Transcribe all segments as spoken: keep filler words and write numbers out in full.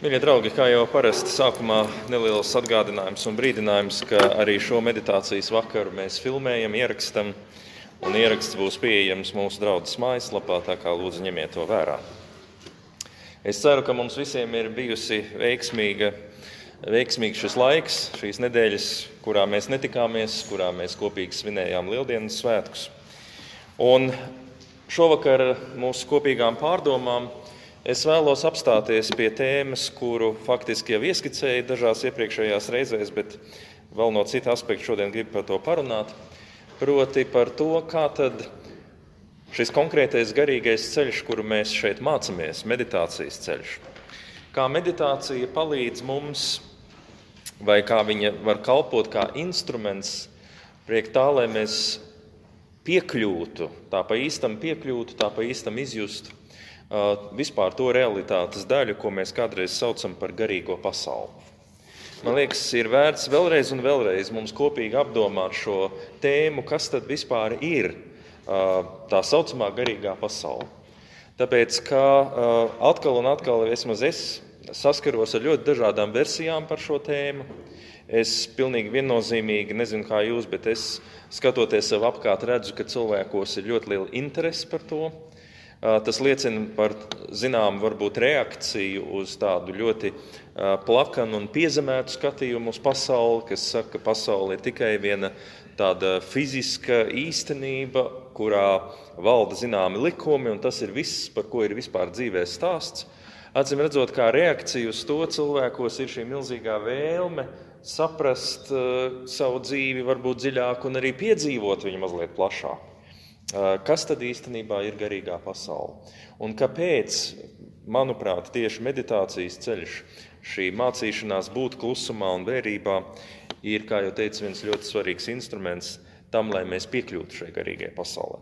Mīļie draugi, kā jau parasti sākumā neliels atgādinājums un brīdinājums, ka arī šo meditācijas vakaru mēs filmējam, ierakstam, un ieraksts būs pieejams mūsu draudzes mājaslapā, tā kā lūdzu ņemiet to vērā. Es ceru, ka mums visiem ir bijusi veiksmīga, veiksmīgs šis laiks, šīs nedēļas, kurā mēs netikāmies, kurā mēs kopīgi svinējām Lieldienas svētkus. Un šovakar mūsu kopīgām pārdomām es vēlos apstāties pie tēmas, kuru faktiski jau ieskicēju dažās iepriekšējās reizēs, bet vēl no cita aspekta šodien gribu par to parunāt. Proti par to, kā tad šis konkrētais garīgais ceļš, kuru mēs šeit mācāmies, meditācijas ceļš, kā meditācija palīdz mums, vai kā viņa var kalpot kā instruments priek tā, lai mēs piekļūtu, tā pa īstam piekļūtu, tā pa īstam izjustu vispār to realitātes daļu, ko mēs kādreiz saucam par garīgo pasauli. Man liekas, ir vērts vēlreiz un vēlreiz mums kopīgi apdomāt šo tēmu, kas tad vispār ir tā saucamā garīgā pasaule. Tāpēc, ka atkal un atkal vismaz es saskaros ar ļoti dažādām versijām par šo tēmu. Es pilnīgi viennozīmīgi, nezinu kā jūs, bet es skatoties sev apkārt redzu, ka cilvēkos ir ļoti liela interese par to. Tas liecina par zinām varbūt reakciju uz tādu ļoti plakanu un piezemētu skatījumu uz pasauli, kas saka, ka pasaule ir tikai viena tāda fiziska īstenība, kurā valda zināmi likumi, un tas ir viss, par ko ir vispār dzīvē stāsts. Acīm redzot, kā reakcija uz to cilvēkos ir šī milzīgā vēlme saprast uh, savu dzīvi varbūt dziļāk un arī piedzīvot viņu mazliet plašāk. Kas tad īstenībā ir garīgā pasaule? Un kāpēc, manuprāt, tieši meditācijas ceļš, šī mācīšanās būt klusumā un vērībā ir, kā jau teicu, viens ļoti svarīgs instruments tam, lai mēs piekļūtu šai garīgai pasaulē.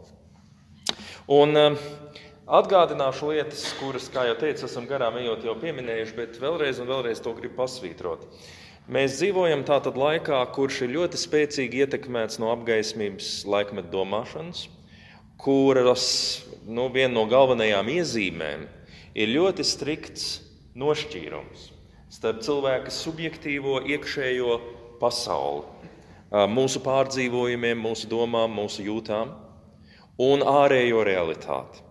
Un atgādināšu lietas, kuras, kā jau teicu, esam garām ejot jau pieminējuši, bet vēlreiz un vēlreiz to gribu pasvītrot. Mēs dzīvojam tātad laikā, kurš ir ļoti spēcīgi ietekmēts no apgaismības laikmeta domāšanas, kuras nu, viena no galvenajām iezīmēm ir ļoti strikts nošķīrums starp cilvēka subjektīvo iekšējo pasauli, mūsu pārdzīvojumiem, mūsu domām, mūsu jūtām un ārējo realitāti,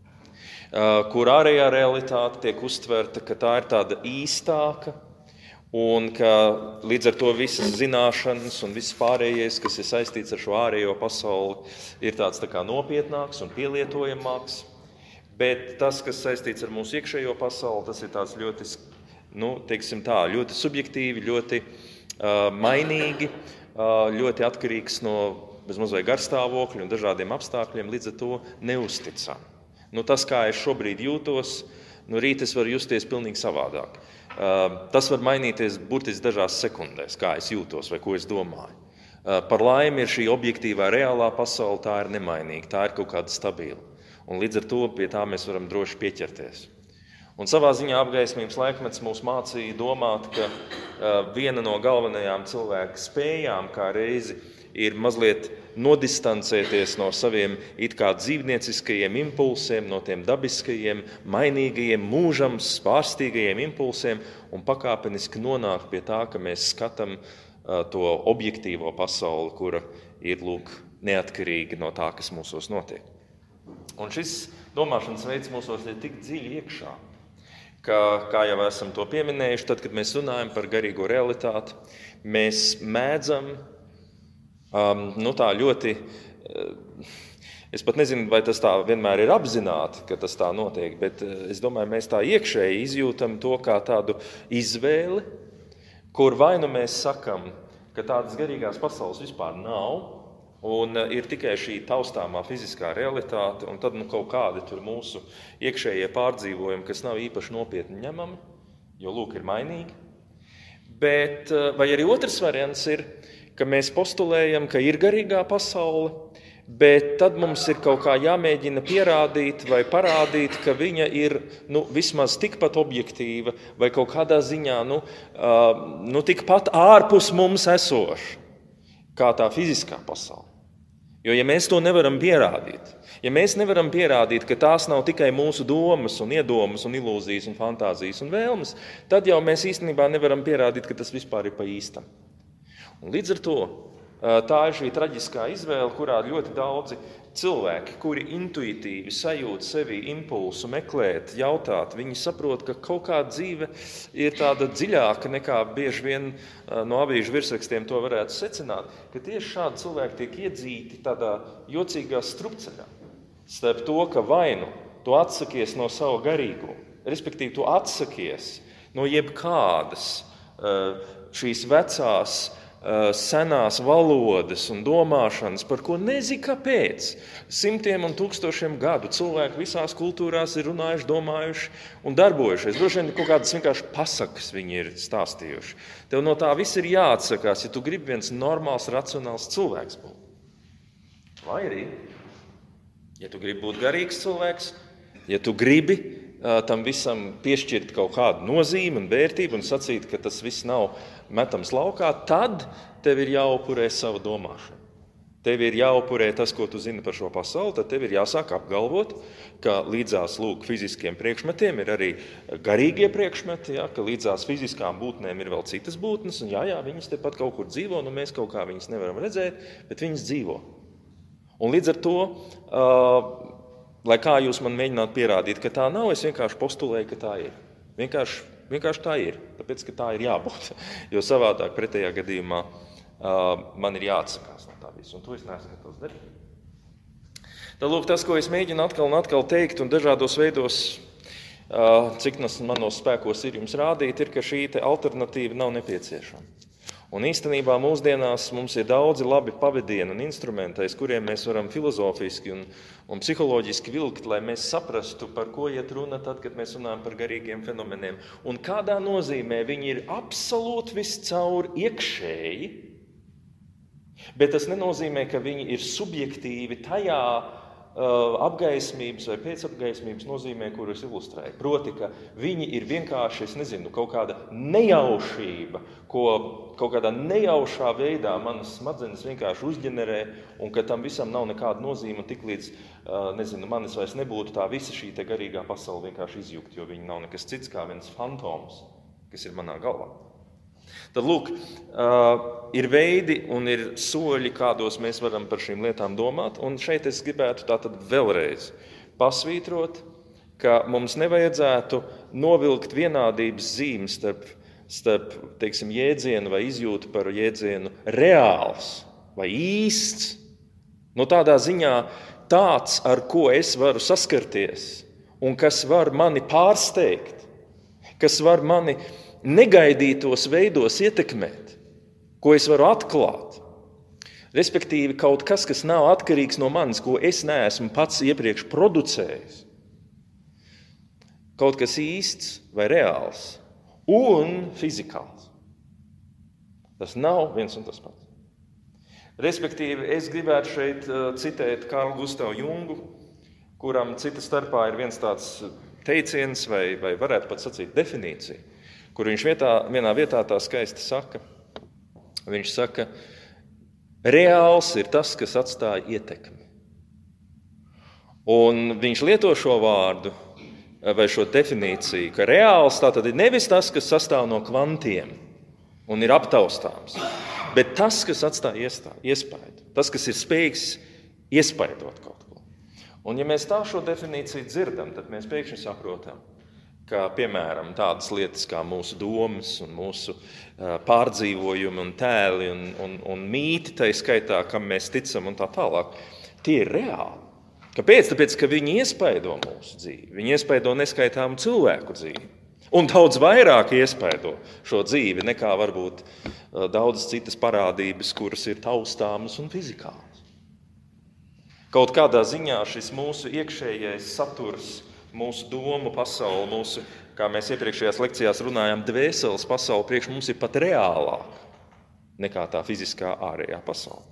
kur ārējā realitāte tiek uztverta, ka tā ir tāda īstāka, un ka līdz ar to visas zināšanas un viss pārējais, kas ir saistīts ar šo ārējo pasauli, ir tāds tā kā nopietnāks un pielietojamāks. Bet tas, kas saistīts ar mūsu iekšējo pasauli, tas ir tāds ļoti, nu, teiksim tā, ļoti subjektīvi, ļoti uh, mainīgi, uh, ļoti atkarīgs no bezmaz vai garstāvokļa un dažādiem apstākļiem, līdz ar to neusticam. Nu, tas, kā es šobrīd jūtos, nu, rīt es varu justies pilnīgi savādāk. Uh, tas var mainīties burtiski dažās sekundēs, kā es jūtos vai ko es domāju. Uh, par laimi ir šī objektīvā reālā pasaule, tā ir nemainīga, tā ir kaut kāda stabila. Un līdz ar to pie tā mēs varam droši pieķerties. Un savā ziņā apgaismības laikmets mūs mācīja domāt, ka uh, viena no galvenajām cilvēka spējām kā reizi ir mazliet nodistancēties no saviem it kā dzīvnieciskajiem impulsiem, no tiem dabiskajiem, mainīgajiem, mūžam svārstīgajiem impulsiem un pakāpeniski nonākt pie tā, ka mēs skatām uh, to objektīvo pasauli, kura ir lūk neatkarīga no tā, kas mūsos notiek. Un šis domāšanas veids mūsos ir tik dziļi iekšā, ka, kā jau esam to pieminējuši, tad, kad mēs runājam par garīgo realitāti, mēs mēdzam Um, nu tā ļoti, es pat nezinu, vai tas tā vienmēr ir apzināti, ka tas tā notiek, bet es domāju, mēs tā iekšēji izjūtam to kā tādu izvēli, kur vai nu mēs sakam, ka tādas garīgās pasaules vispār nav, un ir tikai šī taustāmā fiziskā realitāte, un tad nu kaut kādi tur mūsu iekšējie pārdzīvojumi, kas nav īpaši nopietni ņemami, jo lūk ir mainīgi. Bet, vai arī otrs variants ir, ka mēs postulējam, ka ir garīgā pasaule, bet tad mums ir kaut kā jāmēģina pierādīt vai parādīt, ka viņa ir nu, vismaz tikpat objektīva vai kaut kādā ziņā nu, uh, nu, tikpat ārpus mums esoša, kā tā fiziskā pasaule. Jo, ja mēs to nevaram pierādīt, ja mēs nevaram pierādīt, ka tās nav tikai mūsu domas un iedomas un ilūzijas un fantāzijas un vēlmes, tad jau mēs īstenībā nevaram pierādīt, ka tas vispār ir pa īstam. Un līdz ar to tā ir šī traģiskā izvēle, kurā ļoti daudzi cilvēki, kuri intuitīvi sajūt sevī impulsu meklēt, jautāt, viņi saprot, ka kaut kāda dzīve ir tāda dziļāka nekā bieži vien no avīžu virsrakstiem to varētu secināt, ka tieši šādi cilvēki tiek iedzīti tādā jocīgā strupceļā. Starp to, ka vainu tu atsakies no sava garīguma, respektīvi tu atsakies no jebkādas šīs vecās senās valodas un domāšanas, par ko nezinu kāpēc. Simtiem un tūkstošiem gadu cilvēki visās kultūrās ir runājuši, domājuši un darbojušies. Droši vien kaut kādas vienkārši pasakas viņi ir stāstījuši. Tev no tā viss ir jāatsakās, ja tu gribi viens normāls, racionāls cilvēks būt. Vai arī, ja tu gribi būt garīgs cilvēks, ja tu gribi tam visam piešķirt kaut kādu nozīmi un vērtību un sacīt, ka tas viss nav metams laukā, tad tev ir jāupurē sava domāšana. Tev ir jāupurē tas, ko tu zini par šo pasauli, tad tev ir jāsāk apgalvot, ka līdzās lūk fiziskiem priekšmetiem ir arī garīgie priekšmeti, ja, ka līdzās fiziskām būtnēm ir vēl citas būtnes, un jā, jā, viņas tepat kaut kur dzīvo, nu mēs kaut kā viņas nevaram redzēt, bet viņas dzīvo. Un līdz ar to, uh, lai kā jūs man mēģinātu pierādīt, ka tā nav, es vienkārši postulēju, ka tā ir. Vienkārši, vienkārši tā ir, tāpēc, ka tā ir jābūt. Jo savādāk pretējā gadījumā uh, man ir jāatsakās no tā visu, un to es neesmu gatavs darīt. Tad lūk, tas, ko es mēģinu atkal un atkal teikt, un dažādos veidos, uh, cik manos spēkos ir jums rādīt, ir, ka šī te alternatīva nav nepieciešama. Un īstenībā mūsdienās mums ir daudzi labi pavadieni un instrumenti, aiz kuriem mēs varam filozofiski un, un psiholoģiski vilkt, lai mēs saprastu, par ko iet runa tad, kad mēs runājam par garīgiem fenomeniem. Un kādā nozīmē viņi ir absolūti viscaur iekšēji, bet tas nenozīmē, ka viņi ir subjektīvi tajā uh, apgaismības vai pēcapgaismības nozīmē, kuru es ilustrēju. Proti, ka viņi ir vienkārši, es nezinu, kaut kāda nejaušība, ko kaut kādā nejaušā veidā manas smadzenes vienkārši uzģenerē, un ka tam visam nav nekāda nozīme, tik līdz, nezinu, manis vairs nebūtu tā visa šī te garīgā pasaule vienkārši izjukt, jo viņi nav nekas cits kā viens fantoms, kas ir manā galvā. Tad, lūk, ir veidi un ir soļi, kādos mēs varam par šīm lietām domāt, un šeit es gribētu tātad vēlreiz pasvītrot, ka mums nevajadzētu novilkt vienādības zīmes starp starp, teiksim, jēdzienu vai izjūtu par jēdzienu reāls vai īsts. No tādā ziņā tāds, ar ko es varu saskarties un kas var mani pārsteigt, kas var mani negaidītos veidos ietekmēt, ko es varu atklāt. Respektīvi kaut kas, kas nav atkarīgs no manis, ko es neesmu pats iepriekš producējis. Kaut kas īsts vai reāls. Un fizikāls. Tas nav viens un tas pats. Respektīvi, es gribētu šeit citēt Karlu Gustavu Jungu, kuram cita starpā ir viens tāds teiciens, vai, vai varētu pat sacīt definīcija, kur viņš vietā, vienā vietā tā skaisti saka. Viņš saka, reāls ir tas, kas atstāja ietekmi. Un viņš lieto šo vārdu, vai šo definīciju, ka reāls tātad ir nevis tas, kas sastāv no kvantiem un ir aptaustāms, bet tas, kas atstāja iespaidu, tas, kas ir spējīgs iespaidot kaut ko. Un ja mēs tā šo definīciju dzirdam, tad mēs pēkšņi saprotam, ka, piemēram, tādas lietas kā mūsu domas un mūsu pārdzīvojumi un tēli un, un, un mīti, tai skaitā, kam mēs ticam un tā tālāk, tie ir reāli. Kāpēc? Tāpēc, ka viņi iespaido mūsu dzīvi. Viņi iespaido neskaitāmu cilvēku dzīvi. Un daudz vairāk iespaido šo dzīvi nekā varbūt daudzas citas parādības, kuras ir taustāmas un fizikālas. Kaut kādā ziņā šis mūsu iekšējais saturs, mūsu domu pasaule, mūsu, kā mēs iepriekšējās lekcijās runājām, dvēseles pasaule priekš mums ir pat reālāka nekā tā fiziskā ārējā pasaule.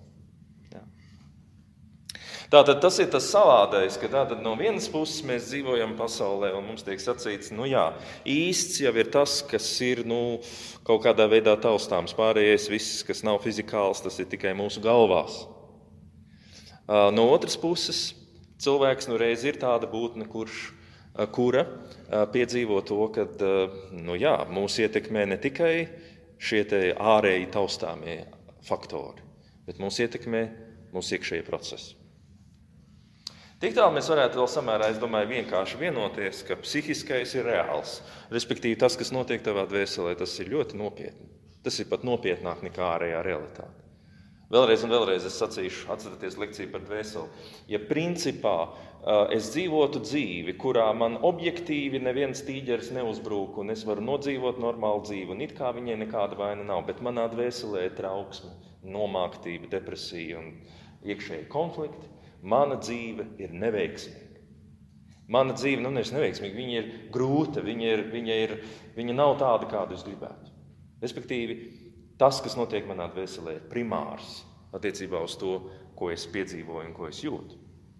Tātad tas ir tas savādais, ka tātad no vienas puses mēs dzīvojam pasaulē un mums tiek sacīts, nu jā, īsts jau ir tas, kas ir nu, kaut kādā veidā taustāms. Pārējais viss, kas nav fizikāls, tas ir tikai mūsu galvās. No otras puses, cilvēks nu reiz ir tāda būtne, kurš, kura piedzīvo to, ka nu jā, mūs ietekmē ne tikai šie te ārēji taustāmie faktori, bet mūs ietekmē mūsu iekšējie procesi. Tik tālu mēs varētu vēl samērā, es domāju, vienkārši vienoties, ka psihiskais ir reāls. Respektīvi, tas, kas notiek tavā dvēselē, tas ir ļoti nopietni. Tas ir pat nopietnāk nekā ārējā realitāte. Vēlreiz un vēlreiz es sacīšu, atceraties lekciju par dvēseli. Ja principā es dzīvotu dzīvi, kurā man objektīvi neviens tīģeris neuzbrūk, un es varu nodzīvot normālu dzīvi, un it kā viņai nekāda vaina nav, bet manā dvēselē ir trauksme, nomāktība, depresija un iekšēji konflikti, mana dzīve ir neveiksmīga. Mana dzīve nu, nevis neveiksmīga, viņa ir grūta, viņa, ir, viņa, ir, viņa nav tāda, kādu es gribētu. Respektīvi, tas, kas notiek manā dvēselē, ir primārs attiecībā uz to, ko es piedzīvoju un ko es jūtu.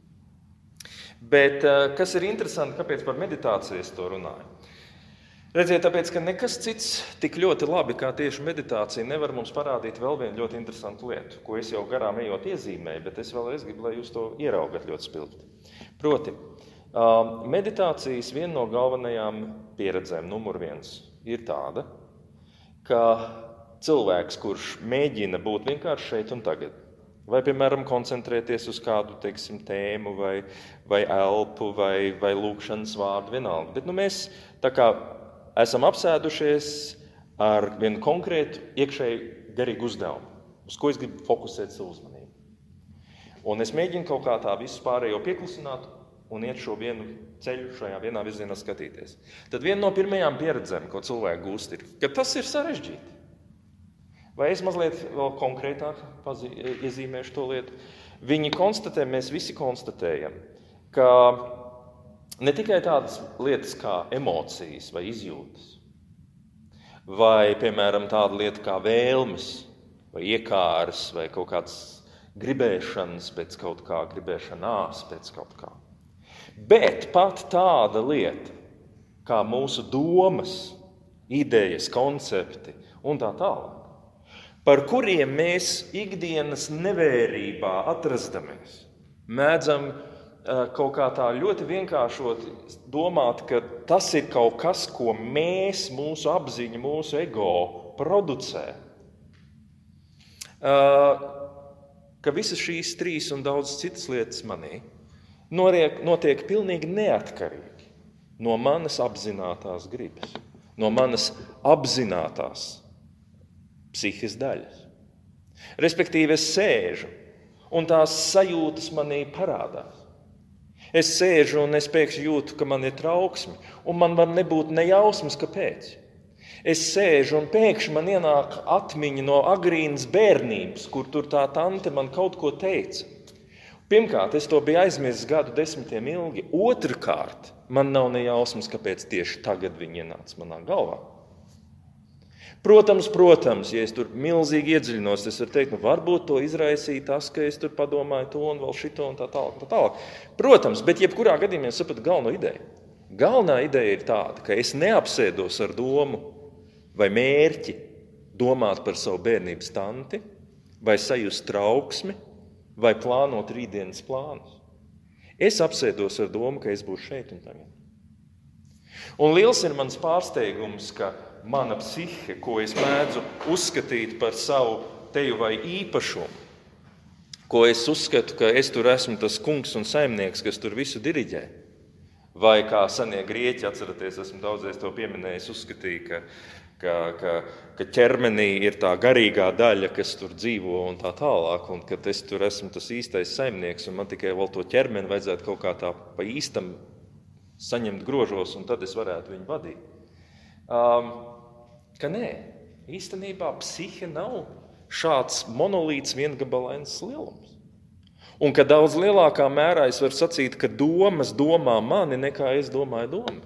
Bet kas ir interesanti, kāpēc par meditāciju es to runāju? Redziet, tāpēc, ka nekas cits tik ļoti labi, kā tieši meditācija, nevar mums parādīt vēl vienu ļoti interesantu lietu, ko es jau garām ejot iezīmēju, bet es vēlreiz gribu, lai jūs to ieraugat ļoti spilgti. Proti, meditācijas viena no galvenajām pieredzēm, numur viens, ir tāda, ka cilvēks, kurš mēģina būt vienkārši šeit un tagad, vai, piemēram, koncentrēties uz kādu, teiksim, tēmu, vai, vai elpu, vai, vai lūkšanas vārdu, vienalga. Bet nu, mēs tā kā esam apsēdušies ar vienu konkrētu iekšēju garīgu uzdevumu, uz ko es gribu fokusēt savu uzmanību. Un es mēģinu kaut kā tā visu pārējo pieklusināt un iet šo vienu ceļu šajā vienā virzienā skatīties. Tad viena no pirmajām pieredzēm, ko cilvēki gūst, ir, ka tas ir sarežģīti. Vai es mazliet vēl konkrētāk pazī, iezīmēšu to lietu? Viņi konstatē, mēs visi konstatējam, ka ne tikai tādas lietas kā emocijas vai izjūtas, vai, piemēram, tāda lieta kā vēlmes, vai iekāras, vai kaut kādas gribēšanas pēc kaut kā, gribēšanās pēc kaut kā. Bet pat tāda lieta, kā mūsu domas, idejas, koncepti un tā tālāk, par kuriem mēs ikdienas nevērībā atrastamies, mēdzam kaut kā tā ļoti vienkāršot domāt, ka tas ir kaut kas, ko mēs, mūsu apziņa, mūsu ego producē. Ka visas šīs trīs un daudz citas lietas manī noriek, notiek pilnīgi neatkarīgi no manas apzinātās gribas, no manas apzinātās psihes daļas. Respektīvi, es sēžu, un tās sajūtas manī parādās. Es sēžu un es pēkšņi jūtu, ka man ir trauksme, un man var nebūt nejausmas, kāpēc. Es sēžu un pēkšņi man ienāk atmiņa no agrīnas bērnības, kur tur tā tante man kaut ko teica. Pirmkārt, es to biju aizmirsis gadu desmitiem ilgi. Otrkārt, man nav nejausmas, kāpēc tieši tagad viņi ienāca manā galvā. Protams, protams, ja es tur milzīgi iedziļinos, es varu teikt, nu varbūt to izraisīja tas, ka es tur padomāju to un vēl šito un tā tālāk. Tā tālāk. Protams, bet jebkurā gadījumā es sapratu galveno ideju. Galvenā ideja ir tāda, ka es neapsēdos ar domu vai mērķi domāt par savu bērnības tanti, vai sajust trauksmi, vai plānot rītdienas plānus. Es apsēdos ar domu, ka es būšu šeit un tagad. Un liels ir mans pārsteigums, ka mana psihe, ko es mēdzu uzskatīt par savu teju vai īpašumu, ko es uzskatu, ka es tur esmu tas kungs un saimnieks, kas tur visu diriģē, vai kā senie grieķi, atceraties, esmu daudzreiz to pieminējis, uzskatīja, ka, ka, ka, ka ķermenī ir tā garīgā daļa, kas tur dzīvo un tā tālāk, un ka es tur esmu tas īstais saimnieks, un man tikai vēl to ķermeni vajadzētu kaut kā tā pa īstam saņemt grožos, un tad es varētu viņu vadīt. Um, ka nē, īstenībā psihe nav šāds monolīts viengabalains lielums. Un ka daudz lielākā mērā es varu sacīt, ka domas domā mani, nekā es domāju domas.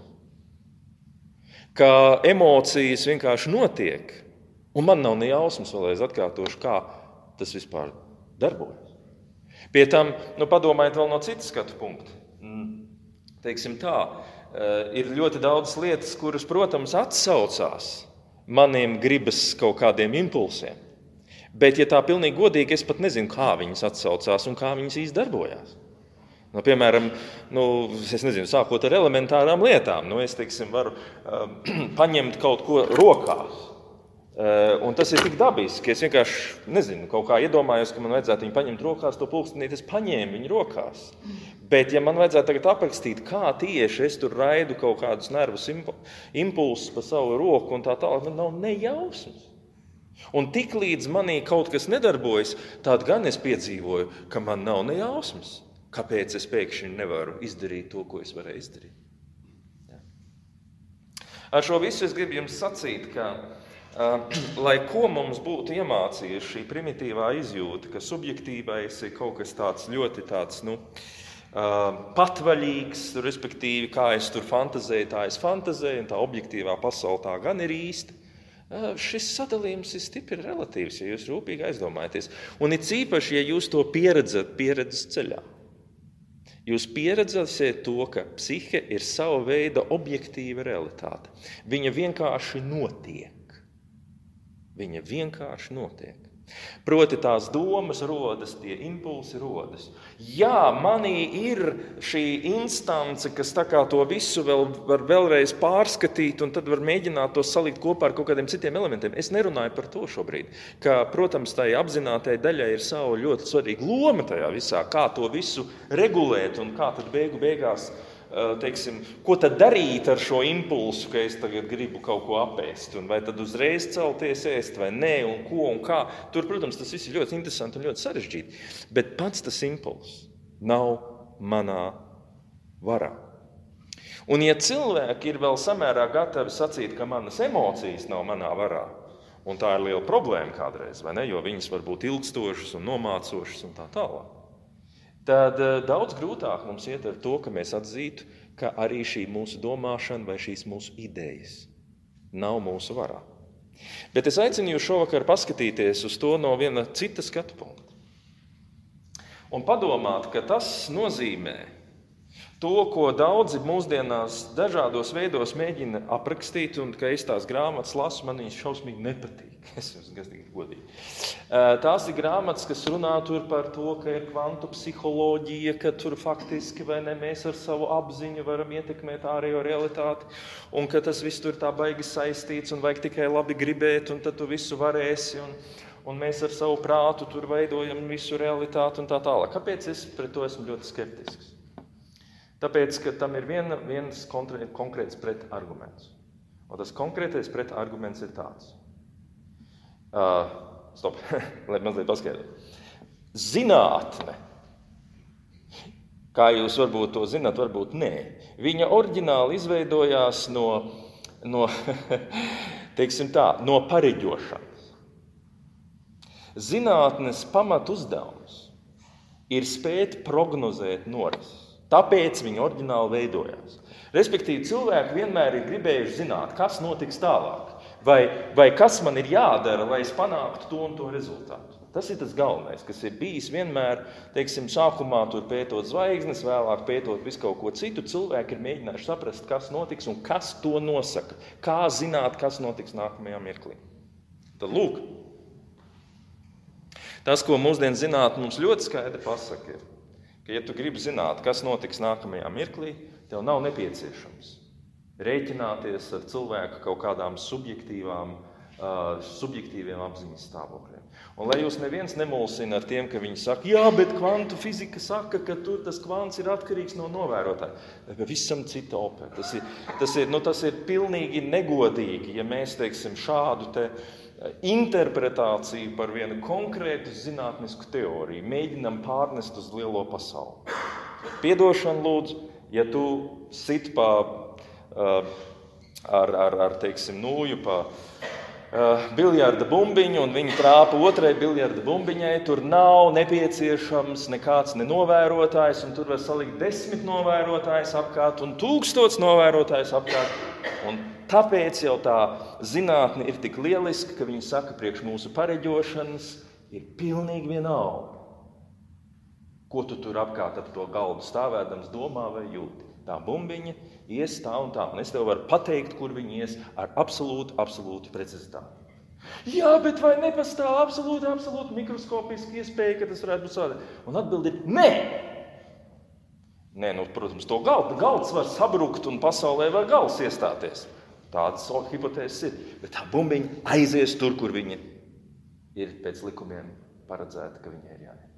Ka emocijas vienkārši notiek, un man nav ne jausmas, vēlreiz atkārtošu, kā tas vispār darbojas. Pie tam, nu padomājiet vēl no citas skatu punkta. Teiksim tā, ir ļoti daudz lietas, kuras, protams, atsaucās maniem gribas kaut kādiem impulsiem. Bet, ja tā pilnīgi godīgi, es pat nezinu, kā viņas atsaucās un kā viņas īsti darbojās. Nu, piemēram, nu, es nezinu, sākot ar elementārām lietām, nu, es, teiksim, varu uh, paņemt kaut ko rokās. Uh, un tas ir tik dabiski, es vienkārši, nezinu, kaut kā iedomājos, ka man vajadzētu viņu paņemt rokās, to pulkstenīt, es paņēmu viņu rokās. Bet, ja man vajadzētu tagad aprakstīt, kā tieši es tur raidu kaut kādus nervus impulsus pa savu roku un tā tālāk, man nav nejausmas. Un tik līdz manī kaut kas nedarbojas, tād gan es piedzīvoju, ka man nav nejausmas. Kāpēc es pēkšņi nevaru izdarīt to, ko es varēju izdarīt? Ja. Ar šo visu es gribu jums sacīt, ka, uh, lai ko mums būtu iemācījusi šī primitīvā izjūta, ka subjektīvais ir kaut kas tāds ļoti tāds, nu, uh, patvaļīgs, respektīvi, kā es tur fantazēju, tā es fantazēju, un tā objektīvā pasaule tā gan ir īsta. Uh, šis sadalījums ir stipri relatīvs, ja jūs rūpīgi aizdomājaties. Un it īpaši, ja jūs to pieredzat pieredzes ceļā. Jūs pieredzēsiet to, ka psihe ir sava veida objektīva realitāte. Viņa vienkārši notiek. Viņa vienkārši notiek. Proti tās domas rodas, tie impulsi rodas. Jā, manī ir šī instance, kas tā kā to visu vēl var vēlreiz pārskatīt un tad var mēģināt to salikt kopā ar kaut kādiem citiem elementiem. Es nerunāju par to šobrīd, ka, protams, tai apzinātai daļai ir sava ļoti svarīga loma tajā visā, kā to visu regulēt un kā tad beigu beigās, teiksim, ko tad darīt ar šo impulsu, ka es tagad gribu kaut ko apēst, un vai tad uzreiz celties ēst, vai nē, un ko, un kā. Tur, protams, tas viss ir ļoti interesanti un ļoti sarežģīti, bet pats tas impulss nav manā varā. Un ja cilvēki ir vēl samērā gatavi sacīt, ka manas emocijas nav manā varā, un tā ir liela problēma kādreiz, vai ne, jo viņas var būt ilgstošas un nomācošas un tā tālāk, tad daudz grūtāk mums iet ar to, ka mēs atzītu, ka arī šī mūsu domāšana vai šīs mūsu idejas nav mūsu varā. Bet es aicinu jūs šovakar paskatīties uz to no viena cita skatu punkta. Un padomāt, ka tas nozīmē to, ko daudzi mūsdienās dažādos veidos mēģina aprakstīt, un ka es tās grāmatas lasu, man viņas šausmīgi nepatīk. Es jums gastīgi godīgi. Tās ir grāmatas, kas runā tur par to, ka ir kvantu psiholoģija, ka tur faktiski vai ne mēs ar savu apziņu varam ietekmēt ārējo realitāti, un ka tas viss tur tā baigi saistīts, un vajag tikai labi gribēt, un tad tu visu varēsi, un, un mēs ar savu prātu tur veidojam visu realitāti un tā tālāk. Kāpēc es pret to esmu ļoti skeptisks? Tāpēc, ka tam ir viena, viens konkrēts pretarguments. Un tas konkrētais pretarguments ir tāds. Uh, stop, lai mazliet paskaidrot. Zinātne, kā jūs varbūt to zināt, varbūt nē, viņa oriģināli izveidojās no, no, teiksim tā, no pareģošanas. Zinātnes pamat uzdevums ir spēt prognozēt norises. Tāpēc viņi oriģināli veidojās. Respektīvi, cilvēki vienmēr ir gribējuši zināt, kas notiks tālāk, vai, vai kas man ir jādara, lai es panāktu to un to rezultātu. Tas ir tas galvenais, kas ir bijis vienmēr, teiksim, sākumā tur pētot zvaigznes, vēlāk pētot visu kaut ko citu, cilvēki ir mēģinājuši saprast, kas notiks un kas to nosaka, kā zināt, kas notiks nākamajā mirklī. Tad lūk, tas, ko mūsdien zinātne mums ļoti skaidri pasaka, ir, ka, ja tu gribi zināt, kas notiks nākamajā mirklī, tev nav nepieciešams rēķināties ar cilvēku kaut kādām subjektīvām, uh, subjektīviem apziņas stāvokļiem. Un lai jūs neviens nemulsina ar tiem, ka viņi saka, jā, bet kvantu fizika saka, ka tur tas kvants ir atkarīgs no novērotāja. Visam cita opera. Tas ir, tas ir, nu, tas ir pilnīgi negodīgi, ja mēs, teiksim, šādu te interpretāciju par vienu konkrētu zinātnisku teoriju mēģinam pārnest uz lielo pasauli. Piedošanu lūdzu, ja tu sit pa, uh, ar, ar, ar, teiksim, nūju pa uh, biljarda bumbiņu un viņi trāpa otrai biljarda bumbiņai, tur nav nepieciešams nekāds nenovērotājs, un tur var salikt desmit novērotājs apkārt un tūkstots novērotājs apkārt. Un tāpēc jau tā zinātne ir tik lieliska, ka viņi saka, priekš mūsu pareģošanas ir pilnīgi vienalga, ko tu tur apkārt ap to galdu stāvēdams domā vai jūti. Tā bumbiņa ies tā un tā, un es tev varu pateikt, kur viņi ies ar absolūtu, absolūtu precizitāti. Jā, bet vai nepastāv absolūti, absolūti mikroskopiski iespēja, ka tas varētu būt sādē? Un atbildi ir nē. Nē, nu, protams, to galds, galds var sabrukt un pasaulē var gals iestāties. Tādas hipotēzes ir. Bet tā bumbiņa aizies tur, kur viņa ir pēc likumiem paredzēta, ka viņai ir jāiet.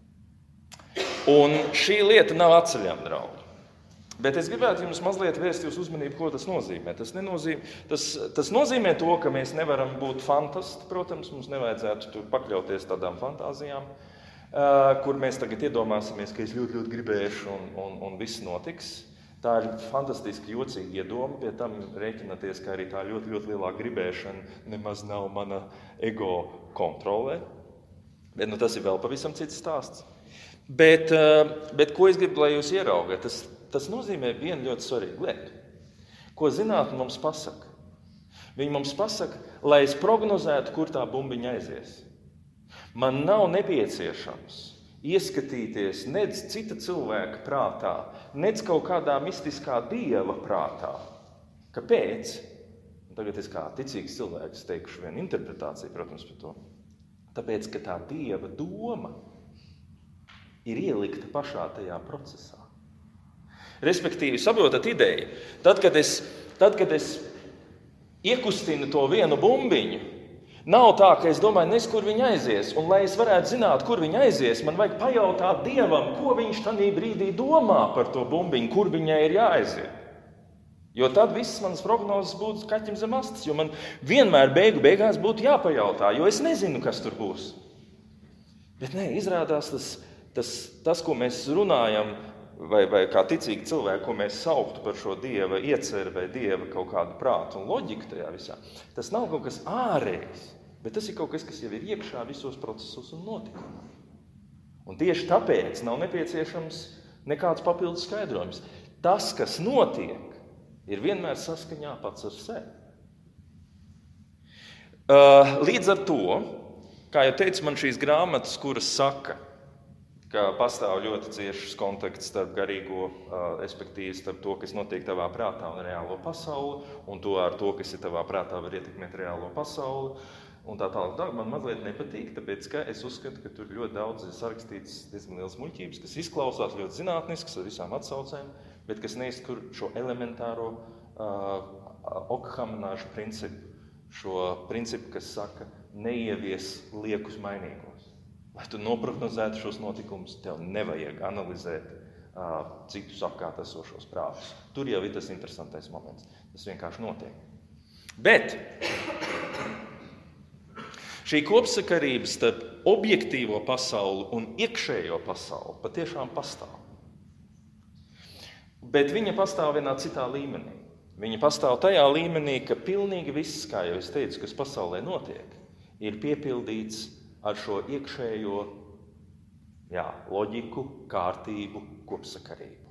Un šī lieta nav atceļama, draugi. Bet es gribētu jums mazliet vērst jūsu uzmanību, ko tas nozīmē. Tas, nenozīmē, tas, tas nozīmē to, ka mēs nevaram būt fantasti, protams, mums nevajadzētu tur pakļauties tādām fantāzijām, kur mēs tagad iedomāsimies, ka es ļoti, ļoti gribēšu un, un, un viss notiks. Tā ir fantastiski jocīga iedoma, pie tam rēķināties, ka arī tā ļoti, ļoti lielā gribēšana nemaz nav mana ego kontrolē. Bet nu, tas ir vēl pavisam cits stāsts. Bet, bet ko es gribu, lai jūs ieraugat, tas, tas nozīmē vienu ļoti svarīgu lietu. Ko zinātne mums pasaka? Viņi mums pasaka, lai es prognozētu, kur tā bumbiņa aizies. Man nav nepieciešams ieskatīties nedz cita cilvēka prātā, nedz kaut kādā mistiskā dieva prātā. Kāpēc? Un tagad es kā ticīgs cilvēks teikšu vienu interpretāciju, protams, par to. Tāpēc, ka tā dieva doma ir ielikta pašā tajā procesā. Respektīvi, saprotat ideju, tad, kad es, tad, kad es iekustinu to vienu bumbiņu, nav tā, ka es domāju, nes, kur viņa aizies, un lai es varētu zināt, kur viņa aizies, man vajag pajautāt Dievam, ko viņš tādā brīdī domā par to bumbiņu, kur viņai ir jāaiziet. Jo tad visas manas prognozes būtu kaķim zem astes, jo man vienmēr beigu beigās būtu jāpajautā, jo es nezinu, kas tur būs. Bet nē, izrādās tas, tas, tas ko mēs runājam, vai, vai kā ticīgi cilvēki, ko mēs sauktu par šo Dieva ieceru vai Dieva kaut kādu prātu un loģiku tajā visā, tas nav kaut kas ārējs, bet tas ir kaut kas, kas jau ir iekšā visos procesos un notikumos. Un tieši tāpēc nav nepieciešams nekāds papildus skaidrojums. Tas, kas notiek, ir vienmēr saskaņā pats ar sevi. Līdz ar to, kā jau teicu, man šīs grāmatas, kuras saka, ka pastāv ļoti ciešs kontakts starp garīgo, respektīvi starp to, kas notiek tavā prātā un reālo pasauli, un to ar to, kas ir tavā prātā, var ietekmēt reālo pasauli. Un tā tālāk man mazliet nepatīk, tāpēc, ka es uzskatu, ka tur ļoti daudz ir sarakstīts diezgan liels muļķības, kas izklausās ļoti zinātnisks ar visām atsaucēm, bet kas neizskur šo elementāro uh, okhamnāžu principu, šo principu, kas saka, neievies liekus mainīgos. Lai tu noprognozētu šos notikumus, tev nevajag analizēt uh, citus apkārt esošos prātus. Tur jau ir tas interesantais moments. Tas vienkārši notiek. Bet šī kopsakarība starp objektīvo pasauli un iekšējo pasauli patiešām pastāv. Bet viņa pastāv vienā citā līmenī. Viņa pastāv tajā līmenī, ka pilnīgi viss, kā jau es teicu, kas pasaulē notiek, ir piepildīts ar šo iekšējo jā, loģiku, kārtību, kopsakarību.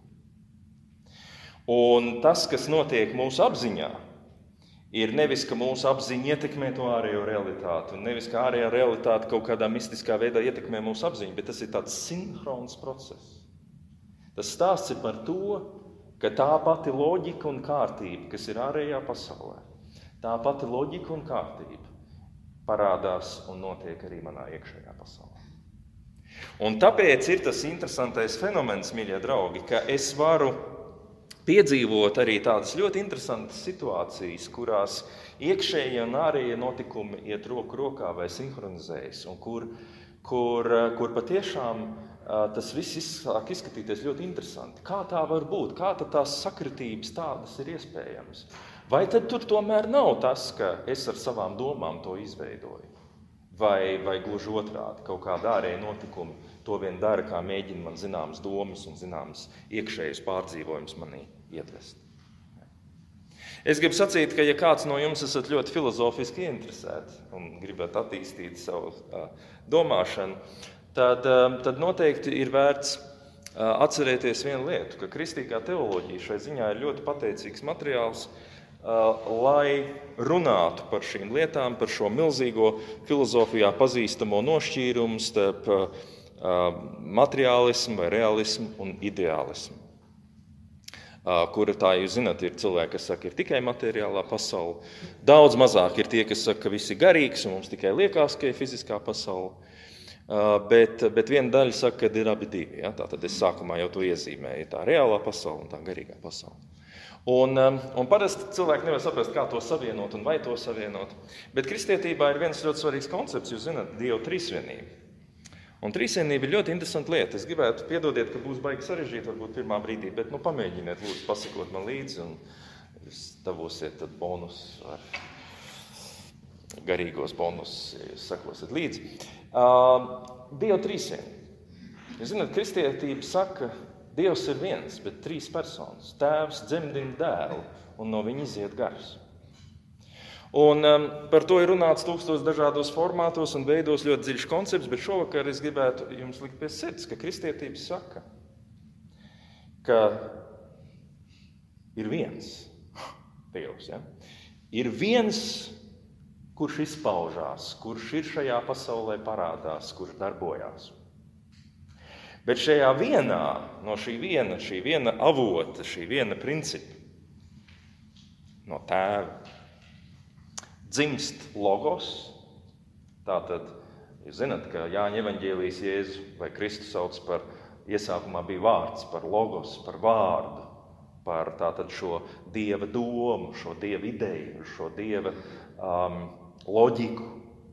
Un tas, kas notiek mūsu apziņā, ir nevis, ka mūsu apziņa ietekmē to ārējo realitāti, un nevis, ka ārējā realitāte kaut kādā mistiskā veidā ietekmē mūsu apziņu, bet tas ir tāds sinhrons process. Tas stāsts ir par to, ka tā pati loģika un kārtība, kas ir ārējā pasaulē, tā pati loģika un kārtība parādās un notiek arī manā iekšējā pasaulē. Un tāpēc ir tas interesantais fenomens, mīļie draugi, ka es varu piedzīvot arī tādas ļoti interesantas situācijas, kurās iekšējie un ārējie notikumi iet roku rokā vai sinhronizējas, un kur, kur, kur patiešām tas viss sāk izskatīties ļoti interesanti. Kā tā var būt? Kā tad tās sakritības tādas ir iespējamas? Vai tad tur tomēr nav tas, ka es ar savām domām to izveidoju? Vai, vai gluži otrādi, kaut kāda ārēja notikumi to vien dara, kā mēģina man zināmas domas un zināmas iekšējas pārdzīvojums manī iedvest. Es gribu sacīt, ka ja kāds no jums esat ļoti filozofiski ieinteresēti un gribat attīstīt savu uh, domāšanu, tad, uh, tad noteikti ir vērts uh, atcerēties vienu lietu, ka kristīgā teoloģija šai ziņā ir ļoti pateicīgs materiāls, uh, lai runātu par šīm lietām, par šo milzīgo filozofijā pazīstamo nošķīrumu starp uh, materiālismu vai realismu un ideālismu. kura tā, jūs zināt, ir cilvēki, kas saka, ir tikai materiālā pasaule. Daudz mazāk ir tie, kas saka, ka viss ir garīgs un mums tikai liekas, ka ir fiziskā pasaule. Bet, bet viena daļa saka, ka ir abi divi. Ja? Tātad es sākumā jau to iezīmēju, tā reālā pasaule un tā garīgā pasaule. Un, un parasti cilvēki nevar saprast, kā to savienot un vai to savienot. Bet kristietībā ir viens ļoti svarīgs koncepts, jūs zināt, Dieva trīsvienība. Un trīsvienība ir ļoti interesanta lieta. Es gribētu piedodiet, ka būs baigi sarežģīt varbūt pirmā brīdī, bet nu, pamēģiniet, lūdzu, pasakot man līdzi un jūs dabūsiet tad bonus ar garīgos bonus, ja jūs sakosiet līdzi. Uh, Dieva trīsvienība. Jūs zināt, kristietība saka, Dievs ir viens, bet trīs personas. Tēvs dzemdina dēlu un no viņa iziet gars. Un um, par to ir runāts tūkstos dažādos formātos un veidos ļoti dziļš koncepts, bet šovakar es gribētu jums likt pie sirds, ka kristietības saka, ka ir viens Dievs, ja? Ir viens, kurš izpaužās, kurš ir šajā pasaulē parādās, kurš darbojās. Bet šajā vienā, no šī viena, šī viena avota, šī viena principa, no tēva, dzimst logos. Tātad, jūs zināt, ka Jāņa evaņģēlijas Jēzu vai Kristu sauc par, iesākumā bija vārds, par logos, par vārdu, par tātad šo Dieva domu, šo Dieva ideju, šo Dieva um, loģiku.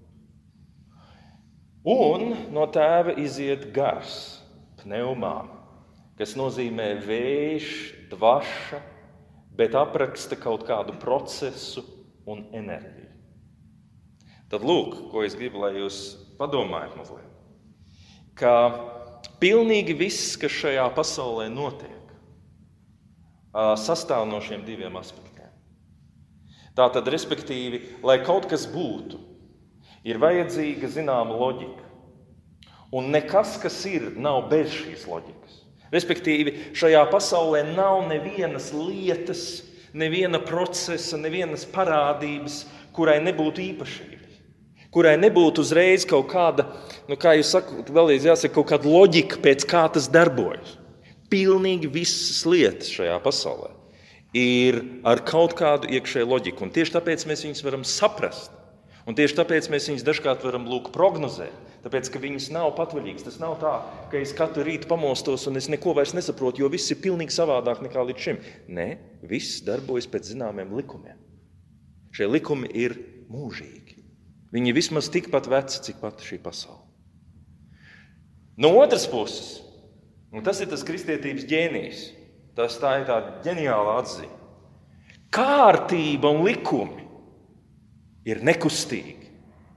Un no tēva iziet gars, pneumā, kas nozīmē vējš, dvaša, bet apraksta kaut kādu procesu un enerģiju. Tad lūk, ko es gribu, lai jūs padomājat mazliet, ka pilnīgi viss, kas šajā pasaulē notiek, sastāv no šiem diviem aspektiem. Tātad, respektīvi, lai kaut kas būtu, ir vajadzīga zināma loģika. Un nekas, kas ir, nav bez šīs loģikas. Respektīvi, šajā pasaulē nav nevienas lietas, neviena procesa, nevienas parādības, kurai nebūtu īpašības. Kurai nebūtu uzreiz kaut kāda, nu kā jūs sakat, vēlreiz jāsaka, kaut kāda loģika, pēc kā tas darbojas. Pilnīgi visas lietas šajā pasaulē ir ar kaut kādu iekšēju loģiku. Un tieši tāpēc mēs viņus varam saprast. Un tieši tāpēc mēs viņus dažkārt varam lūk prognozēt. Tāpēc, ka viņas nav patvaļīgas. Tas nav tā, ka es katru rītu pamostos un es neko vairs nesaprotu, jo viss ir pilnīgi savādāk nekā līdz šim. Nē, viss darbojas pēc zināmiem likumiem. Šie likumi ir mūžīgi. Viņi ir vismaz tikpat veci, cik pat šī pasaule. No otras puses, un tas ir tas kristietības ģēnijs, tas tā ir tāda ģeniāla atziņa. Kārtība un likumi ir nekustīgi.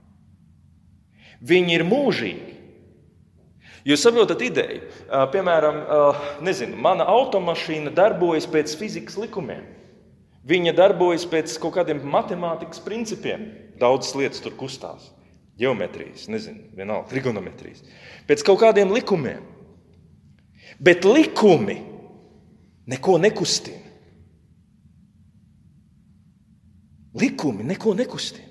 Viņi ir mūžīgi. Jūs saprotat ideju? Piemēram, nezinu, mana automašīna darbojas pēc fizikas likumiem. Viņa darbojas pēc kaut kādiem matemātikas principiem. Daudzas lietas tur kustās. Ģeometrijas, nezinu, vienalga, trigonometrijas. Pēc kaut kādiem likumiem. Bet likumi neko nekustina. Likumi neko nekustina.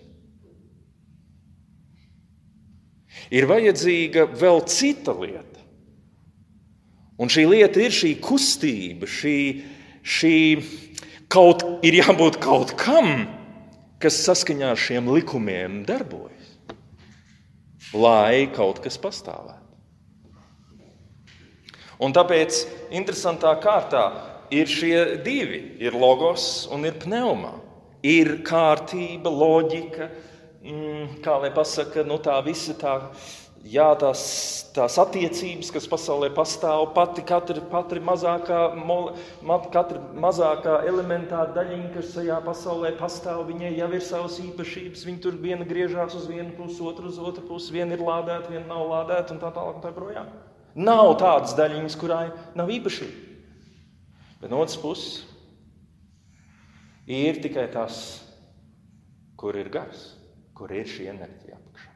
Ir vajadzīga vēl cita lieta. Un šī lieta ir šī kustība, šī, šī kaut, ir jābūt kaut kam, kas saskaņā ar šiem likumiem darbojas, lai kaut kas pastāvētu. Un tāpēc interesantā kārtā ir šie divi, ir logos un ir pneumā. Ir kārtība, loģika, mm, kā lai pasaka, nu tā visa tā, jā, tās, tās attiecības, kas pasaulē pastāv, pati katra, katra mazākā, katra mazākā elementāra daļiņa, kas šajā pasaulē pastāv, viņai jau ir savas īpašības, viņi tur viena griežās uz vienu pusi, otru uz otru pusi, viena ir lādēta, viena nav lādēta un tā tālāk un tā projām. Nav tādas daļiņas, kurai nav īpašība. Bet no otras puses ir tikai tas, kur ir gars, kur ir šī enerģija apakšā.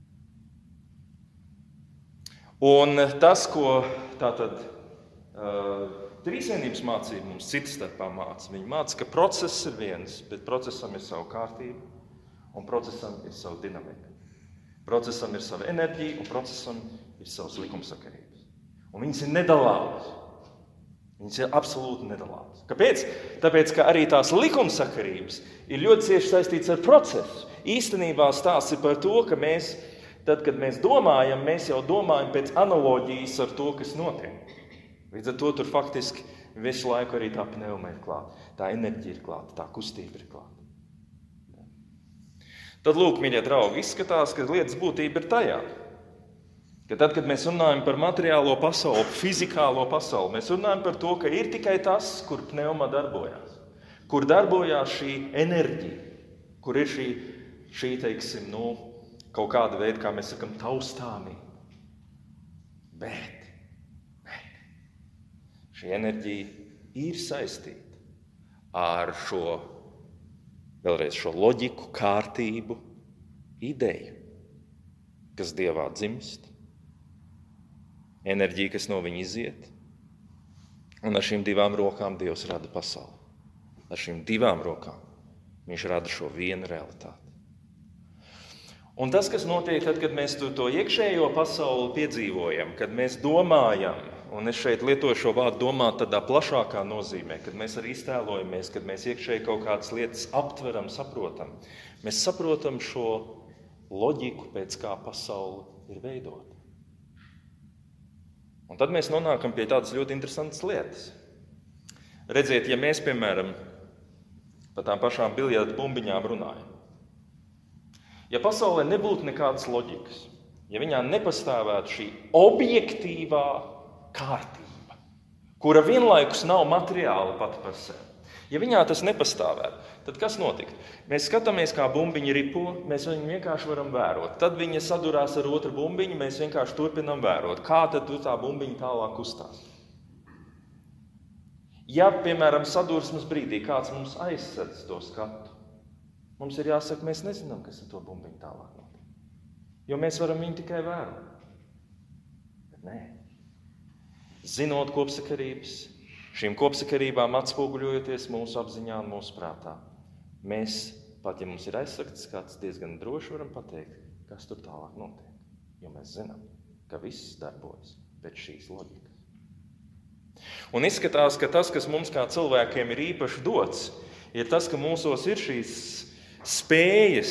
Un tas, ko tātad uh, trīsvienības mācība mums citas starpā māca, viņa māca, ka process ir viens, bet procesam ir savu kārtību un procesam ir savu dinamiku. Procesam ir sava enerģija un procesam ir savas likumsakarības. Un viņas ir nedalāmas. Viņas ir absolūti nedalāmas. Kāpēc? Tāpēc, ka arī tās likumsakarības ir ļoti cieši saistītas ar procesu. Īstenībā stāsts ir par to, ka mēs, tad, kad mēs domājam, mēs jau domājam pēc analoģijas ar to, kas notiek. Līdz ar to tur faktiski visu laiku arī tā pneuma ir klāta, tā enerģija ir klāta, tā kustība ir klāta. Tad, lūk, mīļie draugi, izskatās, ka lietas būtība ir tajā, ka tad, kad mēs runājam par materiālo pasauli, fizikālo pasauli, mēs runājam par to, ka ir tikai tas, kur pneuma darbojās, kur darbojās šī enerģija, kur ir šī, šī teiksim, nu, kaut kāda veida, kā mēs sakam, taustāmība. Bet, bet šī enerģija ir saistīta ar šo, vēlreiz šo loģiku, kārtību, ideju, kas Dievā dzimst, enerģija, kas no viņa iziet, un ar šīm divām rokām Dievs rada pasauli. Ar šīm divām rokām viņš rada šo vienu realitāti. Un tas, kas notiek tad, kad mēs to, to iekšējo pasauli piedzīvojam, kad mēs domājam, un es šeit lietoju šo vārdu domāt tādā plašākā nozīmē, kad mēs arī iztēlojamies, kad mēs iekšēji kaut kādas lietas aptveram, saprotam, mēs saprotam šo loģiku, pēc kā pasaule ir veidota. Un tad mēs nonākam pie tādas ļoti interesantas lietas. Redziet, ja mēs, piemēram, par tām pašām biljardu bumbiņām runājam, ja pasaulē nebūtu nekādas loģikas, ja viņā nepastāvētu šī objektīvā kārtība, kura vienlaikus nav materiāla pati par sevi, ja viņā tas nepastāvētu, tad kas notiktu? Mēs skatāmies, kā bumbiņa ripo, mēs viņu vienkārši varam vērot. Tad viņa sadurās ar otru bumbiņu, mēs vienkārši turpinām vērot. Kā tad tā bumbiņa tālāk kustās? Ja, piemēram, sadursmes brīdī kāds mums aizsedz to skatu, mums ir jāsaka, mēs nezinām, kas ar to bumbiņu tālāk notiek. Jo mēs varam viņu tikai vērot. Bet nē. Zinot kopsakarības, šīm kopsakarībām atspoguļojoties mūsu apziņā un mūsu prātā, mēs, pat ja mums ir aizsakts skats, diezgan droši varam pateikt, kas tur tālāk notiek. Jo mēs zinām, ka viss darbojas pēc šīs loģikas. Un izskatās, ka tas, kas mums kā cilvēkiem ir īpaši dots, ir tas, ka mūsos ir šīs spējas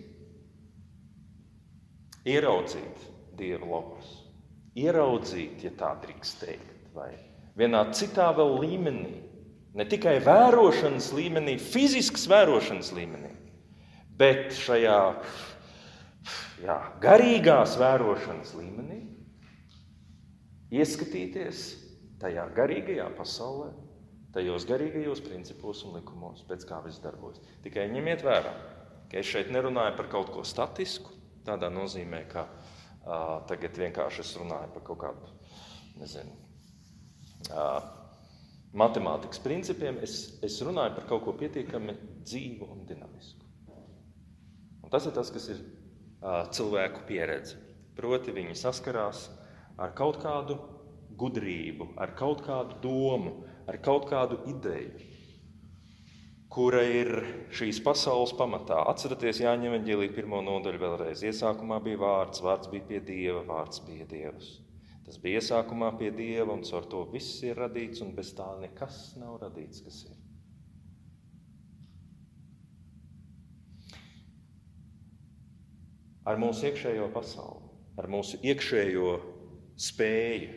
ieraudzīt Dieva logos. Ieraudzīt, ja tā drīkst teikt, vai vienā citā vēl līmenī, ne tikai vērošanas līmenī, fiziskas vērošanas līmenī, bet šajā jā, garīgās vērošanas līmenī ieskatīties tajā garīgajā pasaulē, tajos garīgajos principos un likumos, pēc kā viss darbojas. Tikai ņemiet vērā, ka es šeit nerunāju par kaut ko statisku, tādā nozīmē, ka uh, tagad vienkārši es runāju par kaut kādu, nezinu, uh, matemātikas principiem, es, es runāju par kaut ko pietiekami dzīvu un dinamisku. Un tas ir tas, kas ir uh, cilvēku pieredze. Proti viņi saskarās ar kaut kādu gudrību, ar kaut kādu domu, ar kaut kādu ideju, kura ir šīs pasaules pamatā. Atceraties Jāņa evaņģēlija pirmo nodaļu vēlreiz. Iesākumā bija vārds, vārds bija pie Dieva, vārds bija Dievs. Tas bija iesākumā pie Dieva, un caur to viss ir radīts, un bez tā nekas nav radīts, kas ir. Ar mūsu iekšējo pasauli, ar mūsu iekšējo spēju,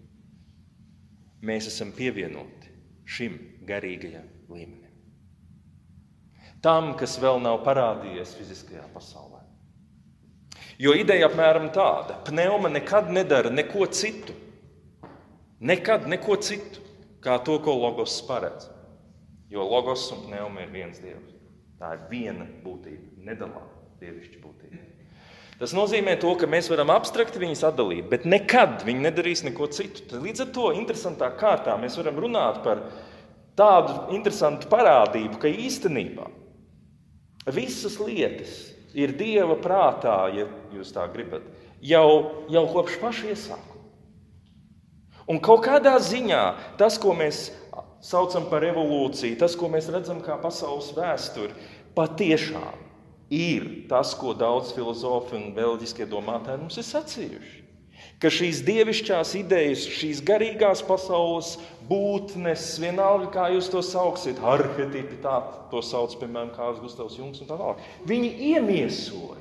mēs esam pievienoti šim garīgajam līmenim. Tam, kas vēl nav parādījies fiziskajā pasaulē. Jo ideja apmēram tāda, pneuma nekad nedara neko citu, nekad neko citu, kā to, ko logos paredz. Jo logos un pneuma ir viens Dievs. Tā ir viena būtība, nedalāma dievišķa būtība. Tas nozīmē to, ka mēs varam abstrakti viņus atdalīt, bet nekad viņi nedarīs neko citu. Tad līdz ar to interesantā kārtā mēs varam runāt par tādu interesantu parādību, ka īstenībā visas lietas ir Dieva prātā, ja jūs tā gribat, jau, jau kopš paša iesākuma. Un kaut kādā ziņā tas, ko mēs saucam par evolūciju, tas, ko mēs redzam kā pasaules vēsturi, patiešām ir tas, ko daudz filozofi un belģiskie domātāji mums ir sacījuši. Ka šīs dievišķās idejas, šīs garīgās pasaules būtnes, vienalga, kā jūs to sauksiet, arhetipi, tā to sauc, piemēram, Kārls Gustavs Jungs un tā tālāk. Viņi iemiesoja.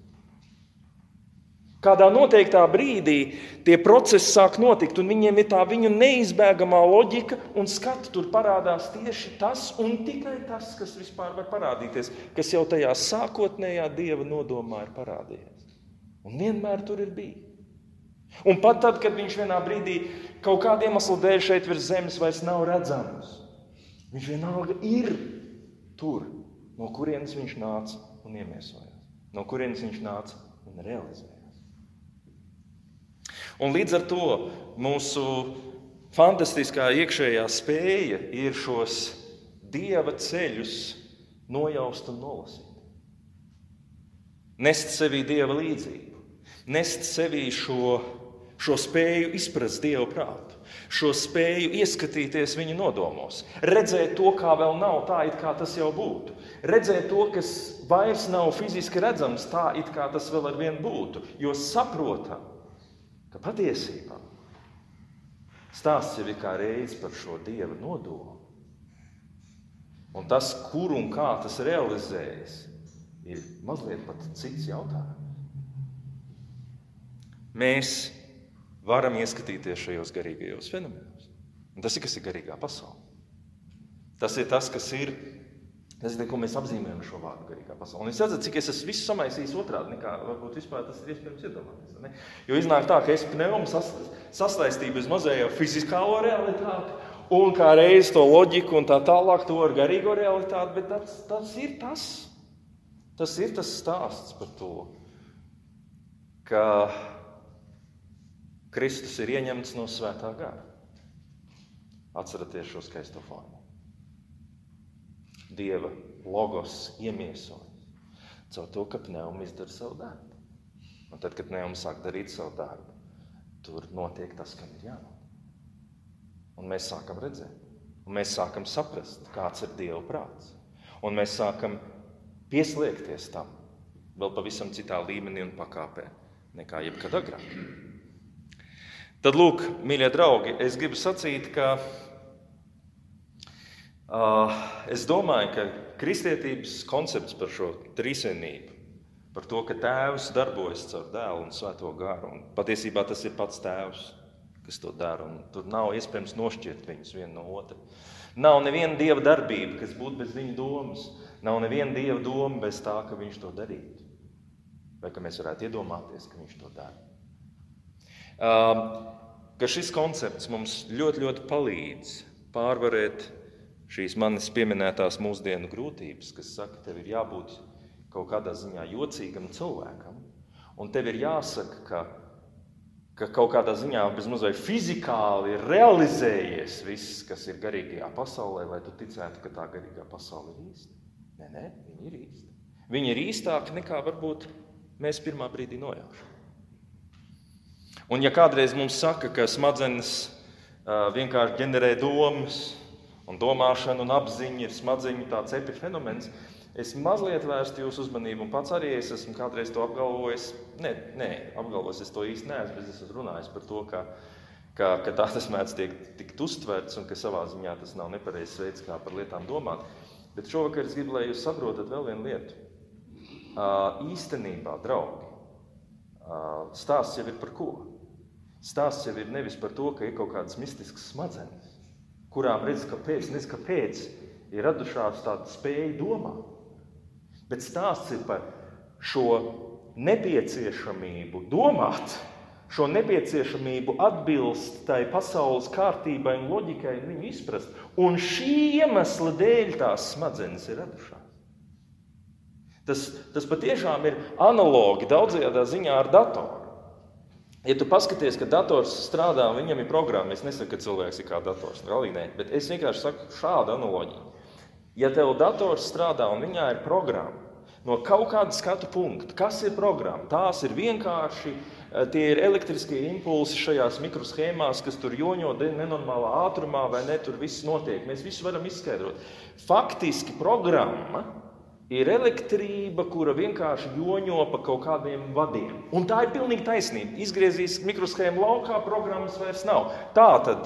Kādā noteiktā brīdī tie procesi sāk notikt, un viņiem ir tā viņu neizbēgamā loģika, un skatu tur parādās tieši tas, un tikai tas, kas vispār var parādīties, kas jau tajā sākotnējā Dieva nodomā ir parādījies. Un vienmēr tur ir bijis. Un pat tad, kad viņš vienā brīdī kaut kādu iemeslu dēļ šeit virs zemes vairs nav redzams, viņš vienalga ir tur, no kurienes viņš nāca un iemiesojās, no kurienes viņš nāca un realizējās. Un līdz ar to mūsu fantastiskā iekšējā spēja ir šos Dieva ceļus nojaust un nolasīt. Nest sevī Dieva līdzību, nest sevī šo, šo spēju izprast Dievu prātu, šo spēju ieskatīties viņa nodomos, redzēt to, kā vēl nav, tā it kā tas jau būtu, redzēt to, kas vairs nav fiziski redzams, tā it kā tas vēl ar vien būtu, jo saprotam, ka patiesībā stāsts jau ir kā reiz par šo Dieva nodomu. Un tas, kur un kā tas realizējas, ir mazliet pat cits jautājums. Mēs varam ieskatīties šajos garīgajos fenomenos. Un tas ir, kas ir garīgā pasaule. Tas ir tas, kas ir, tas ir, ko mēs apzīmējam šo vārdu garīgā pasaule. Un es redzat, cik es esmu visu samaisījis otrādi, nekā varbūt vispār tas ir iespējams iedomāties. Ne? Jo iznāk tā, ka es pneumu sastaistīju bez mazējo fiziskālo realitāti, un kā reiz to loģiku un tā tālāk to ar garīgo realitāti, bet tas, tas ir tas. Tas ir tas stāsts par to, ka Kristus ir ieņemts no svētā gara. Atceraties šo skaisto formu. Dieva logos iemiesojas caur to, ka pneuma izdara savu darbu. Un tad, kad pneuma sāk darīt savu darbu, tur notiek tas, kam ir jānotiek. Un mēs sākam redzēt. Un mēs sākam saprast, kāds ir Dieva prāts. Un mēs sākam pieslēgties tam vēl pavisam citā līmenī un pakāpē nekā jebkad agrāk. Tad, lūk, mīļie draugi, es gribu sacīt, ka uh, es domāju, ka kristietības koncepts par šo trīsvienību, par to, ka Tēvs darbojas caur Dēlu un Svēto garu, un patiesībā tas ir pats Tēvs, kas to dara, un tur nav iespējams nošķirt viņus vienu no otra. Nav neviena Dieva darbība, kas būtu bez viņa domas. Nav neviena Dieva doma bez tā, ka viņš to darītu. Vai ka mēs varētu iedomāties, ka viņš to dara. Uh, ka šis koncepts mums ļoti, ļoti palīdz pārvarēt šīs manis pieminētās mūsdienu grūtības, kas saka, tev ir jābūt kaut kādā ziņā jocīgam cilvēkam, un tev ir jāsaka, ka ka kaut kādā ziņā bezmazliet fizikāli ir realizējies viss, kas ir garīgajā pasaulē, lai tu ticētu, ka tā garīgā pasaule ir īsta. Nē, nē, viņi ir īsti. Viņi ir īstāki nekā varbūt mēs pirmā brīdī nojaušam. Un ja kādreiz mums saka, ka smadzenes uh, vienkārši ģenerē domas, un domāšana un apziņa ir smadzeņu tāds epifenomens, es mazliet vērstu jūsu uzmanību, un pats arī es esmu kādreiz to apgalvojis. Nē, nē, apgalvojis es to īsti neesmu, bet es esmu runājis par to, ka, ka, ka tā tas mēdz tiek tikt uztverts, un ka savā ziņā tas nav nepareizs veids, kā par lietām domāt. Bet šovakar es gribu, lai jūs saprotat vēl vienu lietu. Uh, īstenībā, draugi, uh, stāsts jau ir par ko? Stāsts jau ir nevis par to, ka ir kaut kādas mistiskas smadzenes, kurām redz, kāpēc, nezinu, kāpēc ir radušās tāda spēja domāt. Bet stāsts ir par šo nepieciešamību domāt, šo nepieciešamību atbilst tai pasaules kārtībai un loģikai un viņu izprast. Un šī iemesla dēļ tās smadzenes ir radušās. Tas, tas patiešām ir analogi daudzajādā ziņā ar datoru. Ja tu paskaties, ka dators strādā un viņam ir programma, es nesaku, ka cilvēks ir kā dators, galīgi nē, bet es vienkārši saku šādu analoģiju. Ja tev dators strādā un viņā ir programma, no kaut kāda skatu punkta, kas ir programma? Tās ir vienkārši, tie ir elektriskie impulsi šajās mikroshēmās, kas tur joņo nenormālā ātrumā, vai ne, tur viss notiek. Mēs visu varam izskaidrot. Faktiski programma ir elektrība, kura vienkārši joņo pa kaut kādiem vadiem. Un tā ir pilnīgi taisnība. Izgriezīs mikroshēmu laukā, programmas vairs nav. Tā tad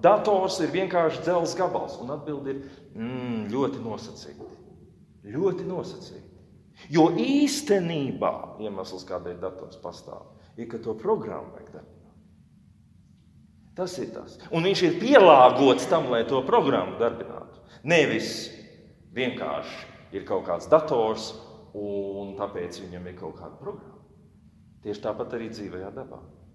dators ir vienkārši dzelzs gabals? Un atbildi ir mm, ļoti nosacīti. Ļoti nosacīti. Jo īstenībā iemesls, kādēļ dators pastāv, ir, ka to programmu vajag darbināt. Tas ir tas. Un viņš ir pielāgots tam, lai to programmu darbinātu. Nevis vienkārši ir kaut kāds dators un tāpēc viņam ir kaut kāda programma. Tieši tāpat arī dzīvajā dabā.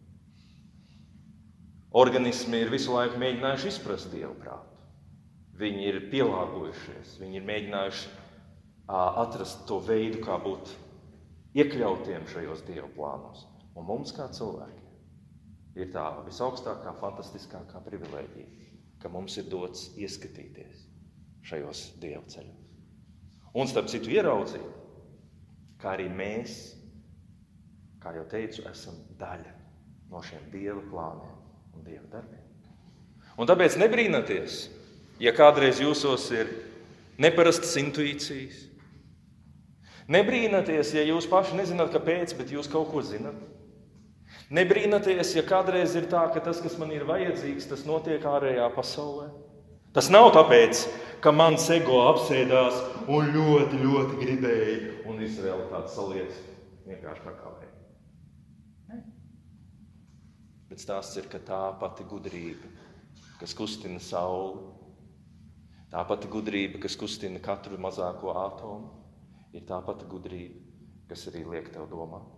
Organismi ir visu laiku mēģinājuši izprast Dievu prātu. Viņi ir pielāgojušies, viņi ir mēģinājuši uh, atrast to veidu, kā būt iekļautiem šajos Dievu plānos. Un mums kā cilvēkiem ir tā visaugstākā, fantastiskākā privilēģija, ka mums ir dots ieskatīties šajos Dievu ceļos. Un starp citu ieraudzīt, kā arī mēs, kā jau teicu, esam daļa no šiem Dieva plāniem un Dieva darbiem. Un tāpēc nebrīnaties, ja kādreiz jūsos ir neparastas intuīcijas. Nebrīnaties, ja jūs paši nezināt, kāpēc, bet jūs kaut ko zinat. Nebrīnaties, ja kādreiz ir tā, ka tas, kas man ir vajadzīgs, tas notiek ārējā pasaulē. Tas nav tāpēc, ka mans ego apsēdās un ļoti, ļoti gribēja un visu realitāti saliec vienkārši pakavēja. Ne. Bet stāsts ir, ka tā pati gudrība, kas kustina sauli, tā pati gudrība, kas kustina katru mazāko atomu, ir tā pati gudrība, kas arī liek tev domāt.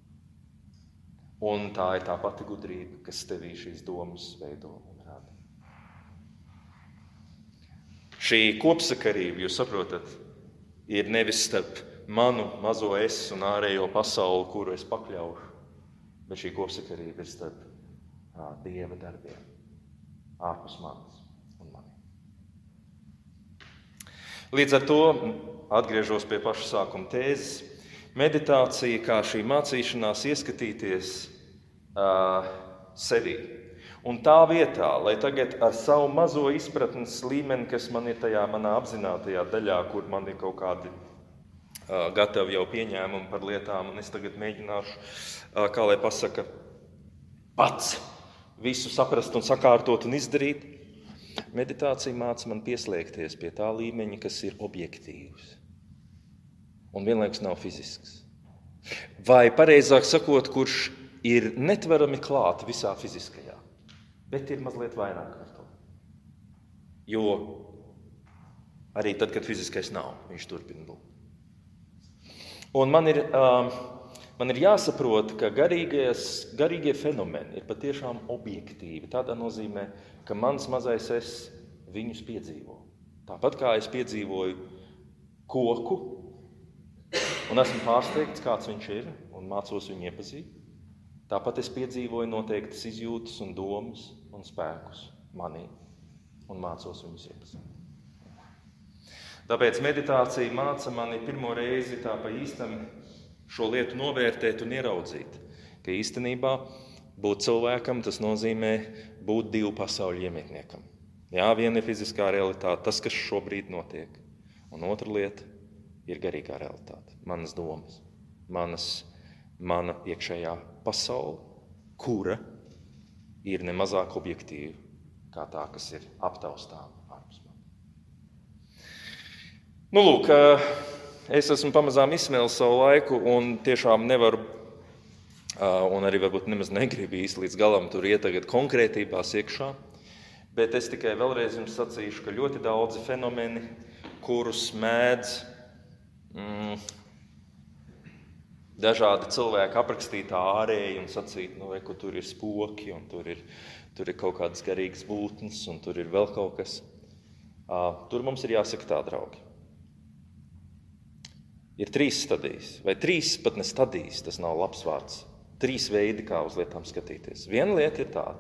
Un tā ir tā pati gudrība, kas tevī šīs domas veido un rada. Šī kopsakarība, jūs saprotat, ir nevis starp manu mazo es un ārējo pasauli, kuru es pakļaušu, bet šī kopsakarība ir starp ā, Dieva darbiem, ārpus manis un maniem. Līdz ar to atgriežos pie paša sākuma tēzes. Meditācija kā šī mācīšanās ieskatīties uh, sevī. Un tā vietā, lai tagad ar savu mazo izpratnes līmeni, kas man ir tajā manā apzinātajā daļā, kur man ir kaut kādi uh, gatavi jau pieņēmumi par lietām, un es tagad mēģināšu, uh, kā lai pasaka, pats visu saprast un sakārtot un izdarīt, meditācija māca man pieslēgties pie tā līmeņa, kas ir objektīvs. Un vienlaikus nav fizisks. Vai pareizāk sakot, kurš ir netverami klāt visā fiziskajā, bet ir mazliet vairāk ar to. Jo arī tad, kad fiziskais nav, viņš turpina būt. Un man ir, uh, man ir jāsaprot, ka garīgais, garīgie fenomeni ir patiešām objektīvi. Tādā nozīmē, ka mans mazais es viņus piedzīvo. Tāpat kā es piedzīvoju koku, un esmu pārsteigts, kāds viņš ir, un mācos viņu iepazīt. Tāpat es piedzīvoju noteiktas izjūtas un domas un spēkus manī, un mācos viņus iepazīt. Tāpēc meditācija māca mani pirmo reizi tā pa īstam šo lietu novērtēt un ieraudzīt, ka īstenībā būt cilvēkam tas nozīmē būt divu pasauļu iemītniekam. Jā, viena ir fiziskā realitāte, tas, kas šobrīd notiek, un otra lieta ir garīgā realitāte, manas domas, manas, mana iekšējā pasaule, kura ir nemazāk objektīva kā tā, kas ir aptaustāma ārpus manis. Nu, lūk, es esmu pamazām izsmēlis savu laiku un tiešām nevaru, un arī varbūt nemaz negribu īsti līdz galam tur iet tagad konkrētībās iekšā, bet es tikai vēlreiz jums sacīšu, ka ļoti daudzi fenomeni, kurus mēdz Mm. dažādi cilvēki aprakstīt ārēji un sacīt, nu, re, ka tur ir spoki un tur ir, tur ir kaut kādas garīgas būtnes un tur ir vēl kaut kas. Uh, tur mums ir jāsaka tā, draugi. Ir trīs stadijas, vai trīs pat ne stadijas, tas nav labs vārds. Trīs veidi, kā uz lietām skatīties. Viena lieta ir tāda.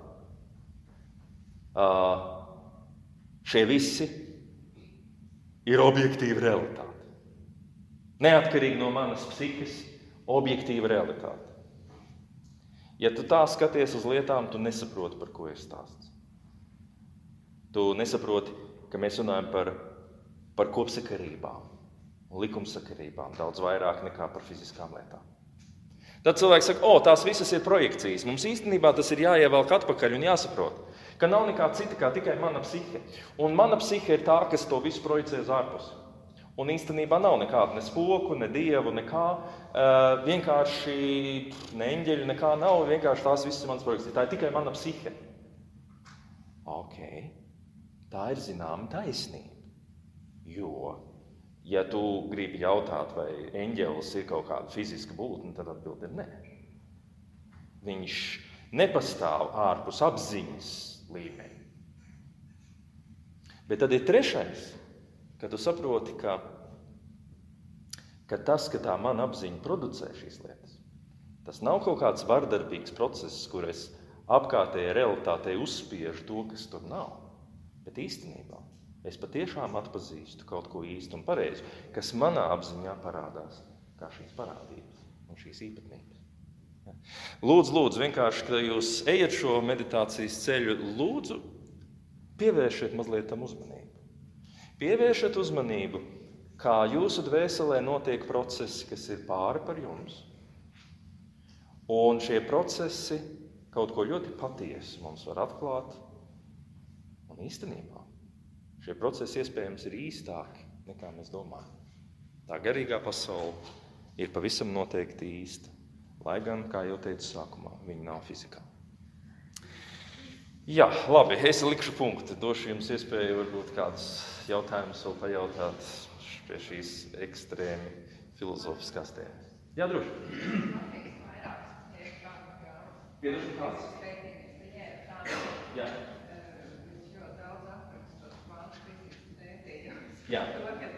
Uh, šie visi ir objektīva realitāte. Neatkarīgi no manas psihes, objektīva realitāte. Ja tu tā skaties uz lietām, tu nesaproti, par ko ir stāsts. Tu nesaproti, ka mēs runājam par, par kopsakarībām un likumsakarībām daudz vairāk nekā par fiziskām lietām. Tad cilvēks saka, o, tās visas ir projekcijas. Mums īstenībā tas ir jāievelk atpakaļ un jāsaprot, Ka nav nekā cita, kā tikai mana psihe. Un mana psihe ir tā, kas to visu projicē uz ārpusi. Un īstenībā nav nekāda ne spoku, ne dievu, nekā. Uh, vienkārši ne eņģeļu, nekā nav. Vienkārši tās visas manas projekcijas. Tā ir tikai mana psihe. Ok. Tā ir zināma taisnība. Jo, ja tu gribi jautāt, vai eņģelis ir kaut kāda fiziska būtne, tad atbilde ir nē. Viņš nepastāv ārpus apziņas līmeņa. Bet tad ir trešais, kad tu saproti, ka, ka tas, ka tā mana apziņa producē šīs lietas, tas nav kaut kāds vardarbīgs process, kur es apkārtējai realitātei uzspiežu to, kas tur nav. Bet īstenībā es patiešām atpazīstu kaut ko īstu un pareizu, kas manā apziņā parādās kā šīs parādības un šīs īpatnības. Ja. Lūdzu, lūdzu, vienkārši, kad jūs ejat šo meditācijas ceļu, lūdzu, pievēršiet mazliet tam uzmanību. Pievēršiet uzmanību, kā jūsu dvēselē notiek procesi, kas ir pāri par jums. Un šie procesi kaut ko ļoti patiesu mums var atklāt. Un īstenībā šie procesi iespējams ir īstāki, nekā mēs domājam. Tā garīgā pasaule ir pavisam noteikti īsta, lai gan, kā jau teicu sākumā, viņa nav fizikāla. Jā, labi, es likšu punktu. Došu jums iespēju varbūt kādus jautājumus vēl pajautāt pie šīs ekstrēmi filozofiskās tēmas. Jā, droši. Piedošu kāds? Jā. Jā. To, ka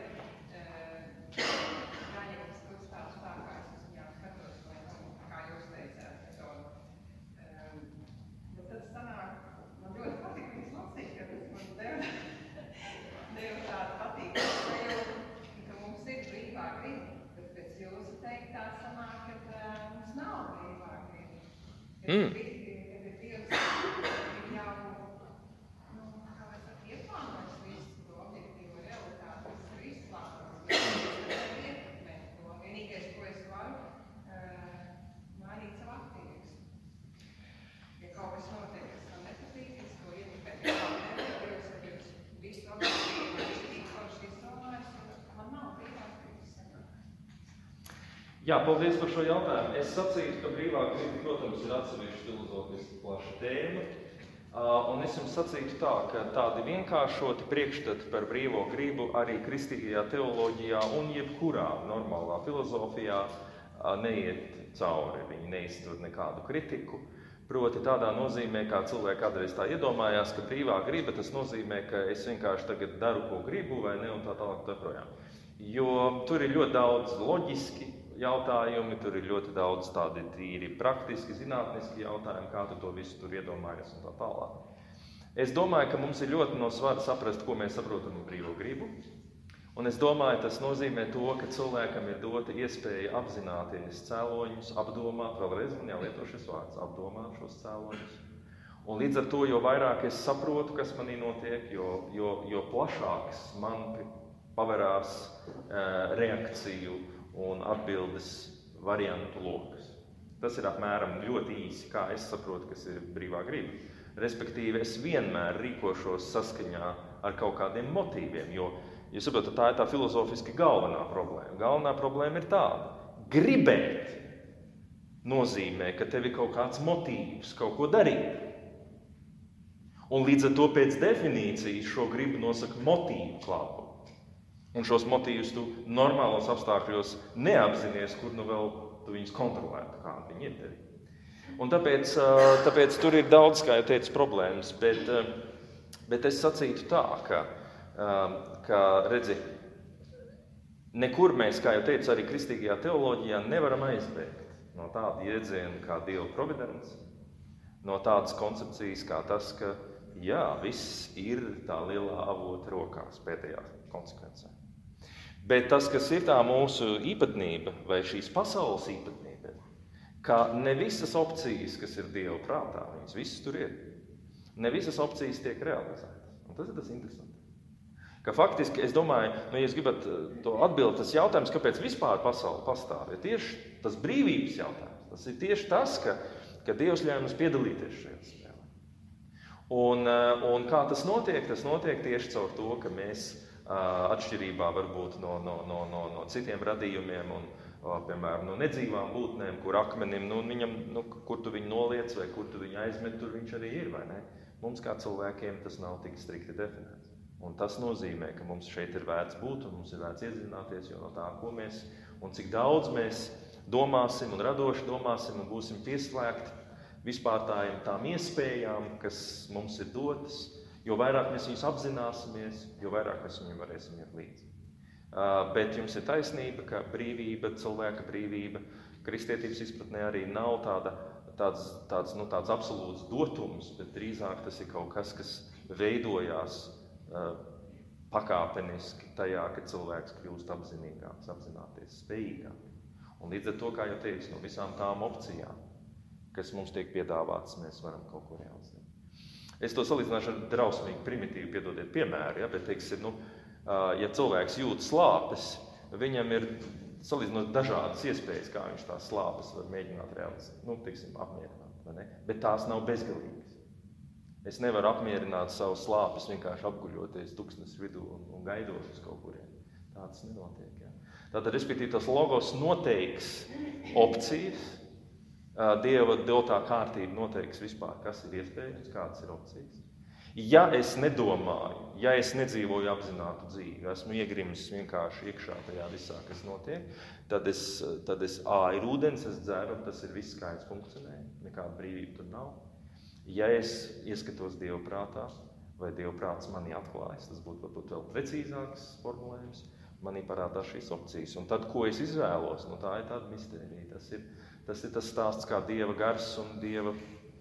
Jāņemas kustās tā, kā es uz viņām skatos, vai nu, kā jūs teicāt, to. Bet tad sanāk, man ļoti patīk viņas lasīt, ka tas man deva, deva tādu patīkamu sajūtu, ka mums ir brīvā griba, bet pēc jūsu teiktā sanāk, ka mums nav brīvā griba. Kad Mm. ir Dievs, ir jau, nu, kā vai saka, ieplānojis visu to objektīvo realitāti, visu ir izplānojis, bet es ietekmēt to. Vienīgais, ko es varu, mainīt savu attieksmi. Ja kaut kas notiek, kas man nepatīk, es to ietekmēt, ja man nepatīk, tad es visu objektīvo, visu forši izdomājis, man nav brīvās gribas sanāk. Jā, paldies par šo jautājumu. Es sacītu, ka brīvā griba, protams, ir atsevišķa filozofiski plaša tēma. Un es jums sacītu tā, ka tādi vienkāršoti priekšstati par brīvo gribu arī kristīgajā teoloģijā un jebkurā normālā filozofijā neiet cauri. Viņi neiztur nekādu kritiku. Proti tādā nozīmē, kā cilvēki kādreiz tā iedomājās, ka brīvā griba tas nozīmē, ka es vienkārši tagad daru, ko gribu, vai ne, un tā tālāk tā projām. Jo tur ir ļoti daudz loģiski jautājumi, tur ir ļoti daudz tādi tīri praktiski, zinātniski jautājumi, kā tu to visu tur iedomājies un tā tālāk. Es domāju, ka mums ir ļoti no svara saprast, ko mēs saprotam ar brīvo gribu. Un es domāju, tas nozīmē to, ka cilvēkam ir dota iespēja apzināties cēloņus, apdomāt, vēlreiz man jālieto šis vārds, apdomāt šos cēloņus. Un līdz ar to, jo vairāk es saprotu, kas manī notiek, jo, jo, jo plašāks man paverās uh, reakciju un atbildes variantu lokas. Tas ir apmēram ļoti īsi, kā es saprotu, kas ir brīvā griba. Respektīvi, es vienmēr rīkošos saskaņā ar kaut kādiem motīviem, jo, jūs saprotat, tā ir tā filozofiski galvenā problēma. Galvenā problēma ir tāda. Gribēt nozīmē, ka tev ir kaut kāds motīvs kaut ko darīt. Un līdz ar to pēc definīcijas šo gribu nosaka motīvu klāpu. Un šos motīvus tu normālos apstākļos neapzinies, kur nu vēl tu viņus kontrolētu, kādi viņi ir tevi. Un tāpēc, tāpēc tur ir daudz, kā jau teicu, problēmas, bet, bet es sacītu tā, ka, ka redzi, nekur mēs, kā jau teicu, arī kristīgajā teoloģijā nevaram aizbēgt no tāda iedziena kā Dieva providence, no tādas koncepcijas kā tas, ka jā, viss ir tā lielā avota rokās pēdējā konsekvencē. Bet tas, kas ir tā mūsu īpatnība, vai šīs pasaules īpatnība, ka ne visas opcijas, kas ir Dieva prātā, viņas visas tur ir. Ne visas opcijas tiek realizētas. Un tas ir tas interesanti. Ka faktiski, es domāju, nu, ja jūs gribat to atbildi, tas jautājums, kāpēc vispār pasaule pastāv, ir tieši tas brīvības jautājums. Tas ir tieši tas, ka, ka Dievs ļauj mums piedalīties šajā spēlē. Un, un kā tas notiek? Tas notiek tieši caur to, ka mēs atšķirībā varbūt no, no, no, no, no citiem radījumiem un, piemēram, no nedzīvām būtnēm, kur akmenim, nu, viņam, nu, kur tu viņu noliec vai kur tu viņu aizmet, tur viņš arī ir, vai ne? Mums kā cilvēkiem tas nav tik strikti definēts. Un tas nozīmē, ka mums šeit ir vērts būt un mums ir vērts iedzināties, jo no tā, ko mēs un cik daudz mēs domāsim un radoši domāsim un būsim pieslēgti vispār tājiem tām iespējām, kas mums ir dotas, jo vairāk mēs viņus apzināsimies, jo vairāk mēs viņiem varēsim iet līdzi. Uh, bet jums ir taisnība, ka brīvība, cilvēka brīvība, kristietības izpratnē arī nav tāda, tāds, tāds, nu, tāds absolūts dotums, bet drīzāk tas ir kaut kas, kas veidojās uh, pakāpeniski tajā, ka cilvēks kļūst apzinīgāks, apzināties spējīgāk. Un līdz ar to, kā jau teicu, no visām tām opcijām, kas mums tiek piedāvātas, mēs varam kaut ko realizēt. Es to salīdzināšu ar drausmīgi primitīvu, piedodiet piemēru, ja, bet, teiksim, nu, ja cilvēks jūt slāpes, viņam ir salīdzinot dažādas iespējas, kā viņš tās slāpes var mēģināt realizēt, nu, teiksim, apmierināt, vai ne? Bet tās nav bezgalīgas. Es nevaru apmierināt savus slāpes vienkārši apguļoties tuksnes vidū un, un gaidot uz kaut kuriem. Tā tas nenotiek, ja. Tātad, respektīvi, tas logos noteiks opcijas, Dieva dotā kārtība noteiks vispār, kas ir iespējams, kādas ir opcijas. Ja es nedomāju, ja es nedzīvoju apzinātu dzīvi, esmu iegrimis vienkārši iekšā tajā visā, kas notiek, tad es, tad es ā, ir ūdens, es dzeru, tas ir viss, kā es funkcionēju, nekāda brīvība tur nav. Ja es ieskatos Dieva prātā, vai Dieva prāts manī atklājas, tas būtu varbūt vēl precīzāks formulējums, manī parādās šīs opcijas. Un tad, ko es izvēlos, nu tā ir tāda mistērija, tas ir Tas ir tas stāsts, kā Dieva gars un Dieva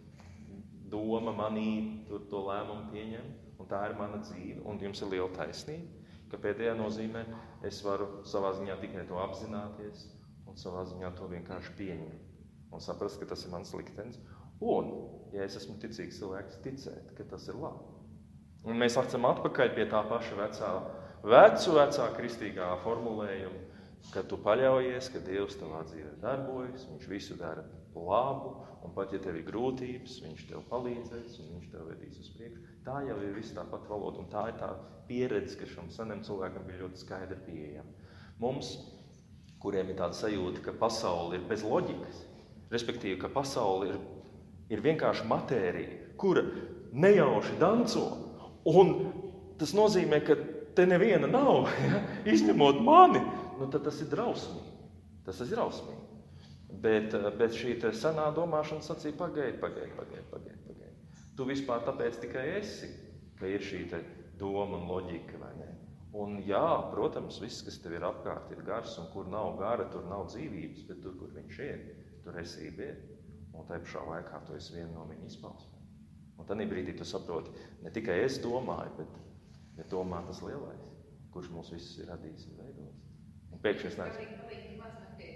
doma manī tur to lēmumu pieņem, un tā ir mana dzīve, un jums ir liela taisnība, ka pēdējā nozīmē es varu savā ziņā tikai to apzināties, un savā ziņā to vienkārši pieņemt, un saprast, ka tas ir mans liktenis, un, ja es esmu ticīgs cilvēks, ticēt, ka tas ir labi. Un mēs atcam atpakaļ pie tā paša vecā, vecu vecā kristīgā formulējuma, ka tu paļaujies, ka Dievs tavā dzīvē darbojas, viņš visu dara labu, un pat ja tev ir grūtības, viņš tev palīdzēs, un viņš tev vedīs uz priekšu. Tā jau ir viss tā pat valoda, un tā ir tā pieredze, ka šam senam cilvēkam bija ļoti skaidri pieejama. Mums, kuriem ir tāda sajūta, ka pasaule ir bez loģikas, respektīvi, ka pasaule ir, ir vienkārši matērija, kura nejauši danco, un tas nozīmē, ka te neviena nav, ja? Izņemot mani, nu tad tas ir drausmīgi. Tas ir drausmīgi. Bet, bet šī te senā domāšana sacīja pagaid, pagaid, pagaid, pagaid, pagaid. Tu vispār tāpēc tikai esi, ka ir šī te doma un loģika, vai ne? Un jā, protams, viss, kas tev ir apkārt, ir gars, un kur nav gara, tur nav dzīvības, bet tur, kur viņš ir, tur esība ir. Un tai pašā laikā tu esi viena no viņa izpausmēm. Un tādī brīdī tu saproti, ne tikai es domāju, bet, bet domā tas lielais, kurš mūs visus ir radījis un veidojis. Un pēkšņi es neesmu.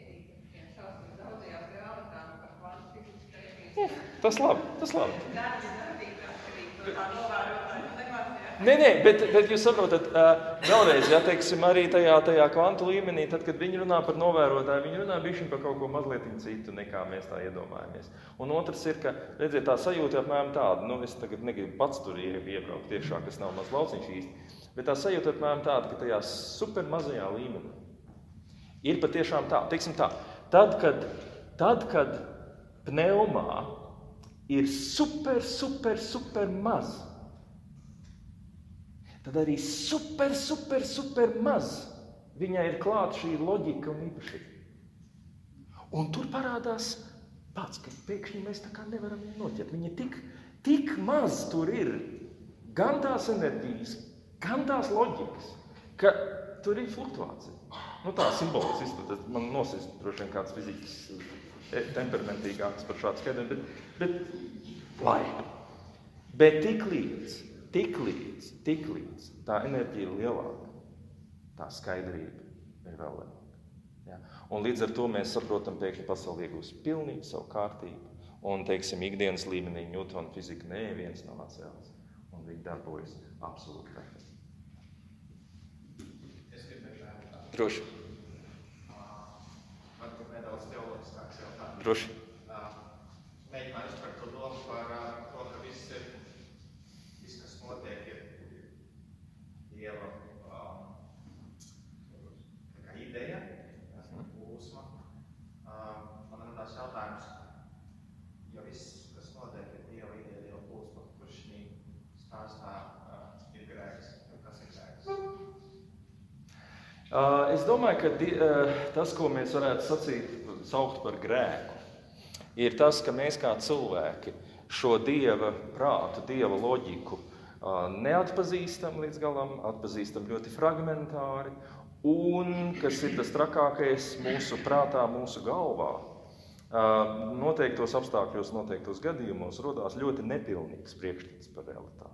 Tas labi, tas labi. Nē, nē, bet, bet jūs saprotat, vēlreiz, ja, teiksim, arī tajā, tajā kvantu līmenī, tad, kad viņi runā par novērotāju, viņi runā bišķiņ par kaut ko mazliet citu, nekā mēs tā iedomājamies. Un otrs ir, ka, redziet, tā sajūta apmēram tāda, nu, es tagad negribu pats tur iebraukt tiešā, kas nav maz lauciņš īsti, bet tā sajūta apmēram tāda, ka tajā super mazajā līmenī ir patiešām tā, teiksim tā, tad, kad, tad, kad pneumā ir super, super, super maz, tad arī super, super, super maz viņai ir klāta šī loģika un īpašība. Un tur parādās pats, ka pēkšņi mēs tā kā nevaram noķert. Viņa tik, tik maz tur ir gan tās enerģijas, gan tās loģikas, ka tur ir fluktuācija. Nu tā simboliski izskatās, man nosist droši vien kāds fizikas temperamentīgāks par šādu skaidrumu, bet, bet lai. Bet tik līdz, tik līdz, tik līdz tā enerģija ir lielāka, tā skaidrība ir vēl lielāka. Ja? Un līdz ar to mēs saprotam, pēkšņi pasauli iegūst pilnīgi savu kārtību. Un, teiksim, ikdienas līmenī Ņūtona fizika neviens nav atcēlis. Un viņi darbojas absolūti perfekti. Es gribēju jautāt. Droši. Varbūt nedaudz teoloģiskāks jautājums. Droši. Mēģināt izprast to domu par to, ka viss ir Uh, es domāju, ka di, uh, tas, ko mēs varētu sacīt, saukt par grēku, ir tas, ka mēs kā cilvēki šo Dieva prātu, Dieva loģiku uh, neatpazīstam līdz galam, atpazīstam ļoti fragmentāri, un, kas ir tas trakākais mūsu prātā, mūsu galvā, uh, noteiktos apstākļos, noteiktos gadījumos rodās ļoti nepilnīgs priekšstats par realitāti.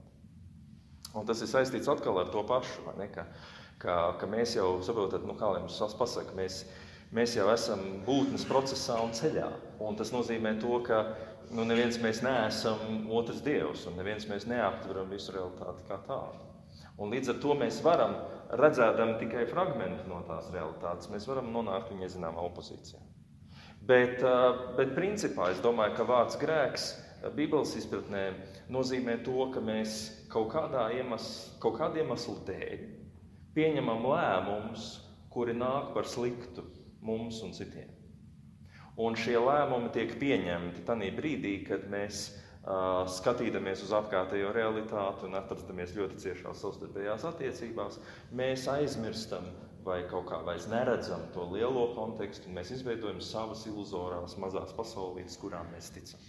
Un tas ir saistīts atkal ar to pašu, vai ne? Ka, ka, ka mēs jau, saprotat, nu kā lai mums pasaka, mēs, mēs jau esam būtnes procesā un ceļā. Un tas nozīmē to, ka nu, neviens mēs neesam otrs Dievs, un neviens mēs neaptveram visu realitāti kā tādu. Un līdz ar to mēs varam, redzēdam tikai fragmentu no tās realitātes, mēs varam nonākt viņai zināmā opozīcijā. Bet, bet principā es domāju, ka vārds grēks Bībeles izpratnē nozīmē to, ka mēs kaut kādā iemesla, kaut kāda iemesla dēļ pieņemam lēmumus, kuri nāk par sliktu mums un citiem. Un šie lēmumi tiek pieņemti tanī brīdī, kad mēs uh, skatīdamies uz apkārtējo realitāti un atrastamies ļoti ciešās savstarpējās attiecībās, mēs aizmirstam vai kaut kā vairs neredzam to lielo kontekstu, un mēs izveidojam savas iluzorās mazās pasaulītes, kurām mēs ticam.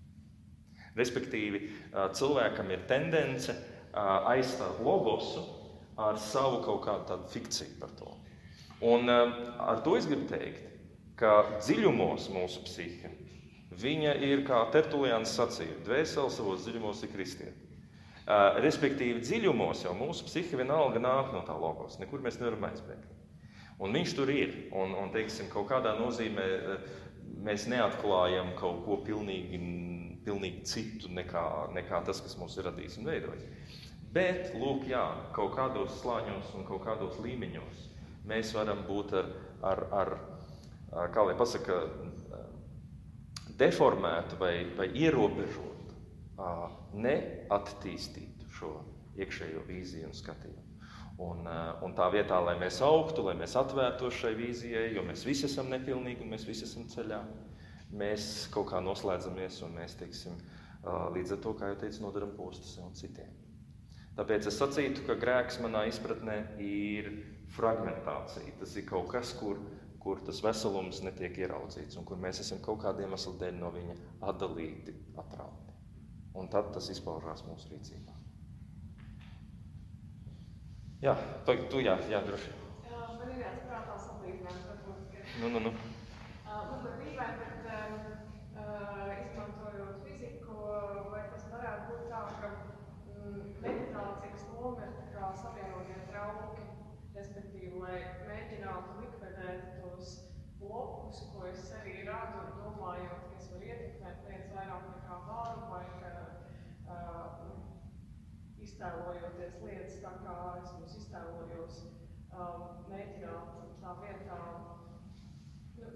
Respektīvi, cilvēkam ir tendence aizstāt logosu ar savu kaut kādu tādu fikciju par to. Un ar to es gribu teikt, ka dziļumos mūsu psihe, viņa ir, kā Tertulians sacīja, dvēsele savos dziļumos ir kristieti. Respektīvi, dziļumos jau mūsu psihe vienalga nāk no tā logos, nekur mēs nevaram aizbēgt. Un viņš tur ir, un, un teiksim, kaut kādā nozīmē mēs neatklājam kaut ko pilnīgi pilnīgi citu nekā, nekā tas, kas mūs ir radījis un veidojis. Bet, lūk, jā, kaut kādos slāņos un kaut kādos līmeņos mēs varam būt ar, ar, ar kā lai pasaka, deformētu vai, vai ierobežotu, neattīstītu šo iekšējo vīziju un skatījumu. Un, un tā vietā, lai mēs augtu, lai mēs atvērtos šai vīzijai, jo mēs visi esam nepilnīgi un mēs visi esam ceļā, mēs kaut kā noslēdzamies un mēs, teiksim, līdz ar to, kā jau teicu, nodaram postu sev un citiem. Tāpēc es sacītu, ka grēks manā izpratnē ir fragmentācija. Tas ir kaut kas, kur, kur tas veselums netiek ieraudzīts un kur mēs esam kaut kādiem iemeslu dēļ no viņa atdalīti, atrauti. Un tad tas izpaužās mūsu rīcībā. Jā, tu, tu jā, jā, droši. Jā, man ir viens prātā salīdzinājums, varbūt, ka... Nu, nu, nu. Man par dīvaini, bet uh, izmantojot fiziku, vai tas varētu būt tā, ka mm, meditācijas loma ir tā kā savienotie trauki, respektīvi, lai mēģinātu likvidēt tos blokus, ko es arī rādu un domājot, ka es varu ietekmēt lietas vairāk nekā varu, vai ka uh, iztēlojoties lietas tā kā es mums iztēlojos, um, mēģināt tā vietā nu,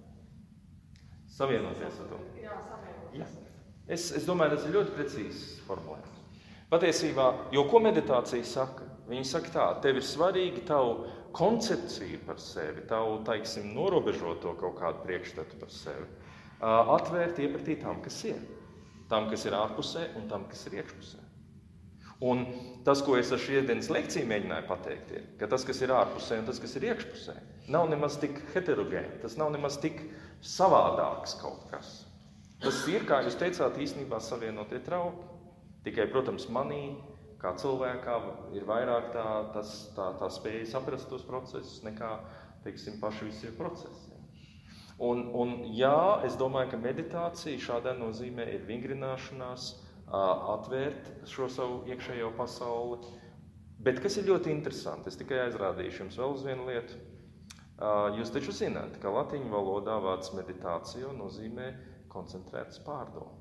savienoties ar to. Jā, savienoties. Jā. Es, es domāju, tas ir ļoti precīzs formulējums. Patiesībā, jo ko meditācija saka? Viņi saka tā, tev ir svarīgi tavu koncepciju par sevi, tavu, taiksim, norobežoto kaut kādu priekšstatu par sevi, atvērt iepratī tam, kas ir. Tam, kas ir ārpusē un tam, kas ir iekšpusē. Un tas, ko es ar šodienas lekciju mēģināju pateikt, ir, ka tas, kas ir ārpusē un tas, kas ir iekšpusē, nav nemaz tik heterogēni, tas nav nemaz tik savādāks kaut kas. Tas ir, kā jūs teicāt, īstenībā savienotie trauki. Tikai, protams, manī, kā cilvēkā, ir vairāk tā, tas, tā, tā spēja saprast tos procesus, nekā, teiksim, paši visi ir procesi. Un, un jā, es domāju, ka meditācija šādā nozīmē ir vingrināšanās, atvērt šo savu iekšējo pasauli. Bet kas ir ļoti interesanti, es tikai aizrādīšu jums vēl uz vienu lietu. Jūs taču zināt, ka latiņu valodā vārds meditācija nozīmē koncentrētas pārdomu.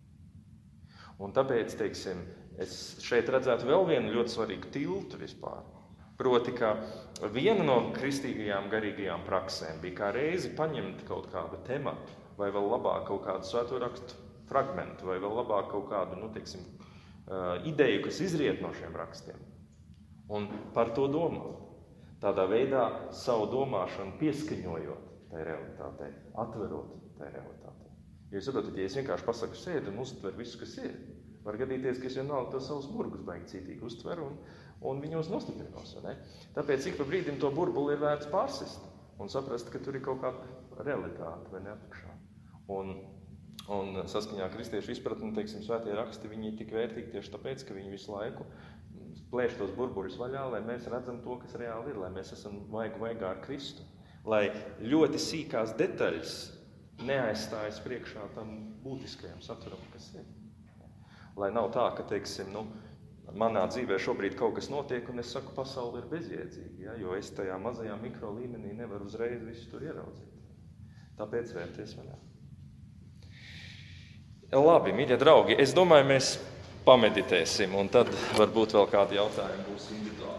Un tāpēc, teiksim, es šeit redzētu vēl vienu ļoti svarīgu tiltu vispār. Proti, ka viena no kristīgajām garīgajām praksēm bija kā reizi paņemt kaut kādu tematu, vai vēl labāk kaut kādu svēto rakstu fragmentu, vai vēl labāk kaut kādu, nu, teiksim, ideju, kas izriet no šiem rakstiem. Un par to domāt. Tādā veidā savu domāšanu pieskaņojot tai realitātei, atverot tai realitātei. Jo jūs saprotat, ja es vienkārši pasaku sēdi un uztveru visu, kas ir, var gadīties, ka es vienalga to savus burgus baigi cītīgi uztveru un, un viņos nostiprinās. Ne? Tāpēc ik pa brīdim to burbuli ir vērts pārsist un saprast, ka tur ir kaut kāda realitāte vai neapakšā. Un, un saskaņā kristiešu izpratni, teiksim, svētie raksti, viņi ir tik vērtīgi tieši tāpēc, ka viņi visu laiku plēš tos burbuļus vaļā, lai mēs redzam to, kas reāli ir, lai mēs esam vaigu vaigā ar Kristu. Lai ļoti sīkās detaļas neaizstājas priekšā tam būtiskajam saturam, kas ir. Lai nav tā, ka, teiksim, nu, manā dzīvē šobrīd kaut kas notiek, un es saku, pasaule ir bezjēdzīga, ja? Jo es tajā mazajā mikro līmenī nevaru uzreiz visu tur ieraudzīt. Tāpēc vērties vaļā. Labi, mīļie draugi, es domāju, mēs pameditēsim, un tad varbūt vēl kādi jautājumi būs individuāli.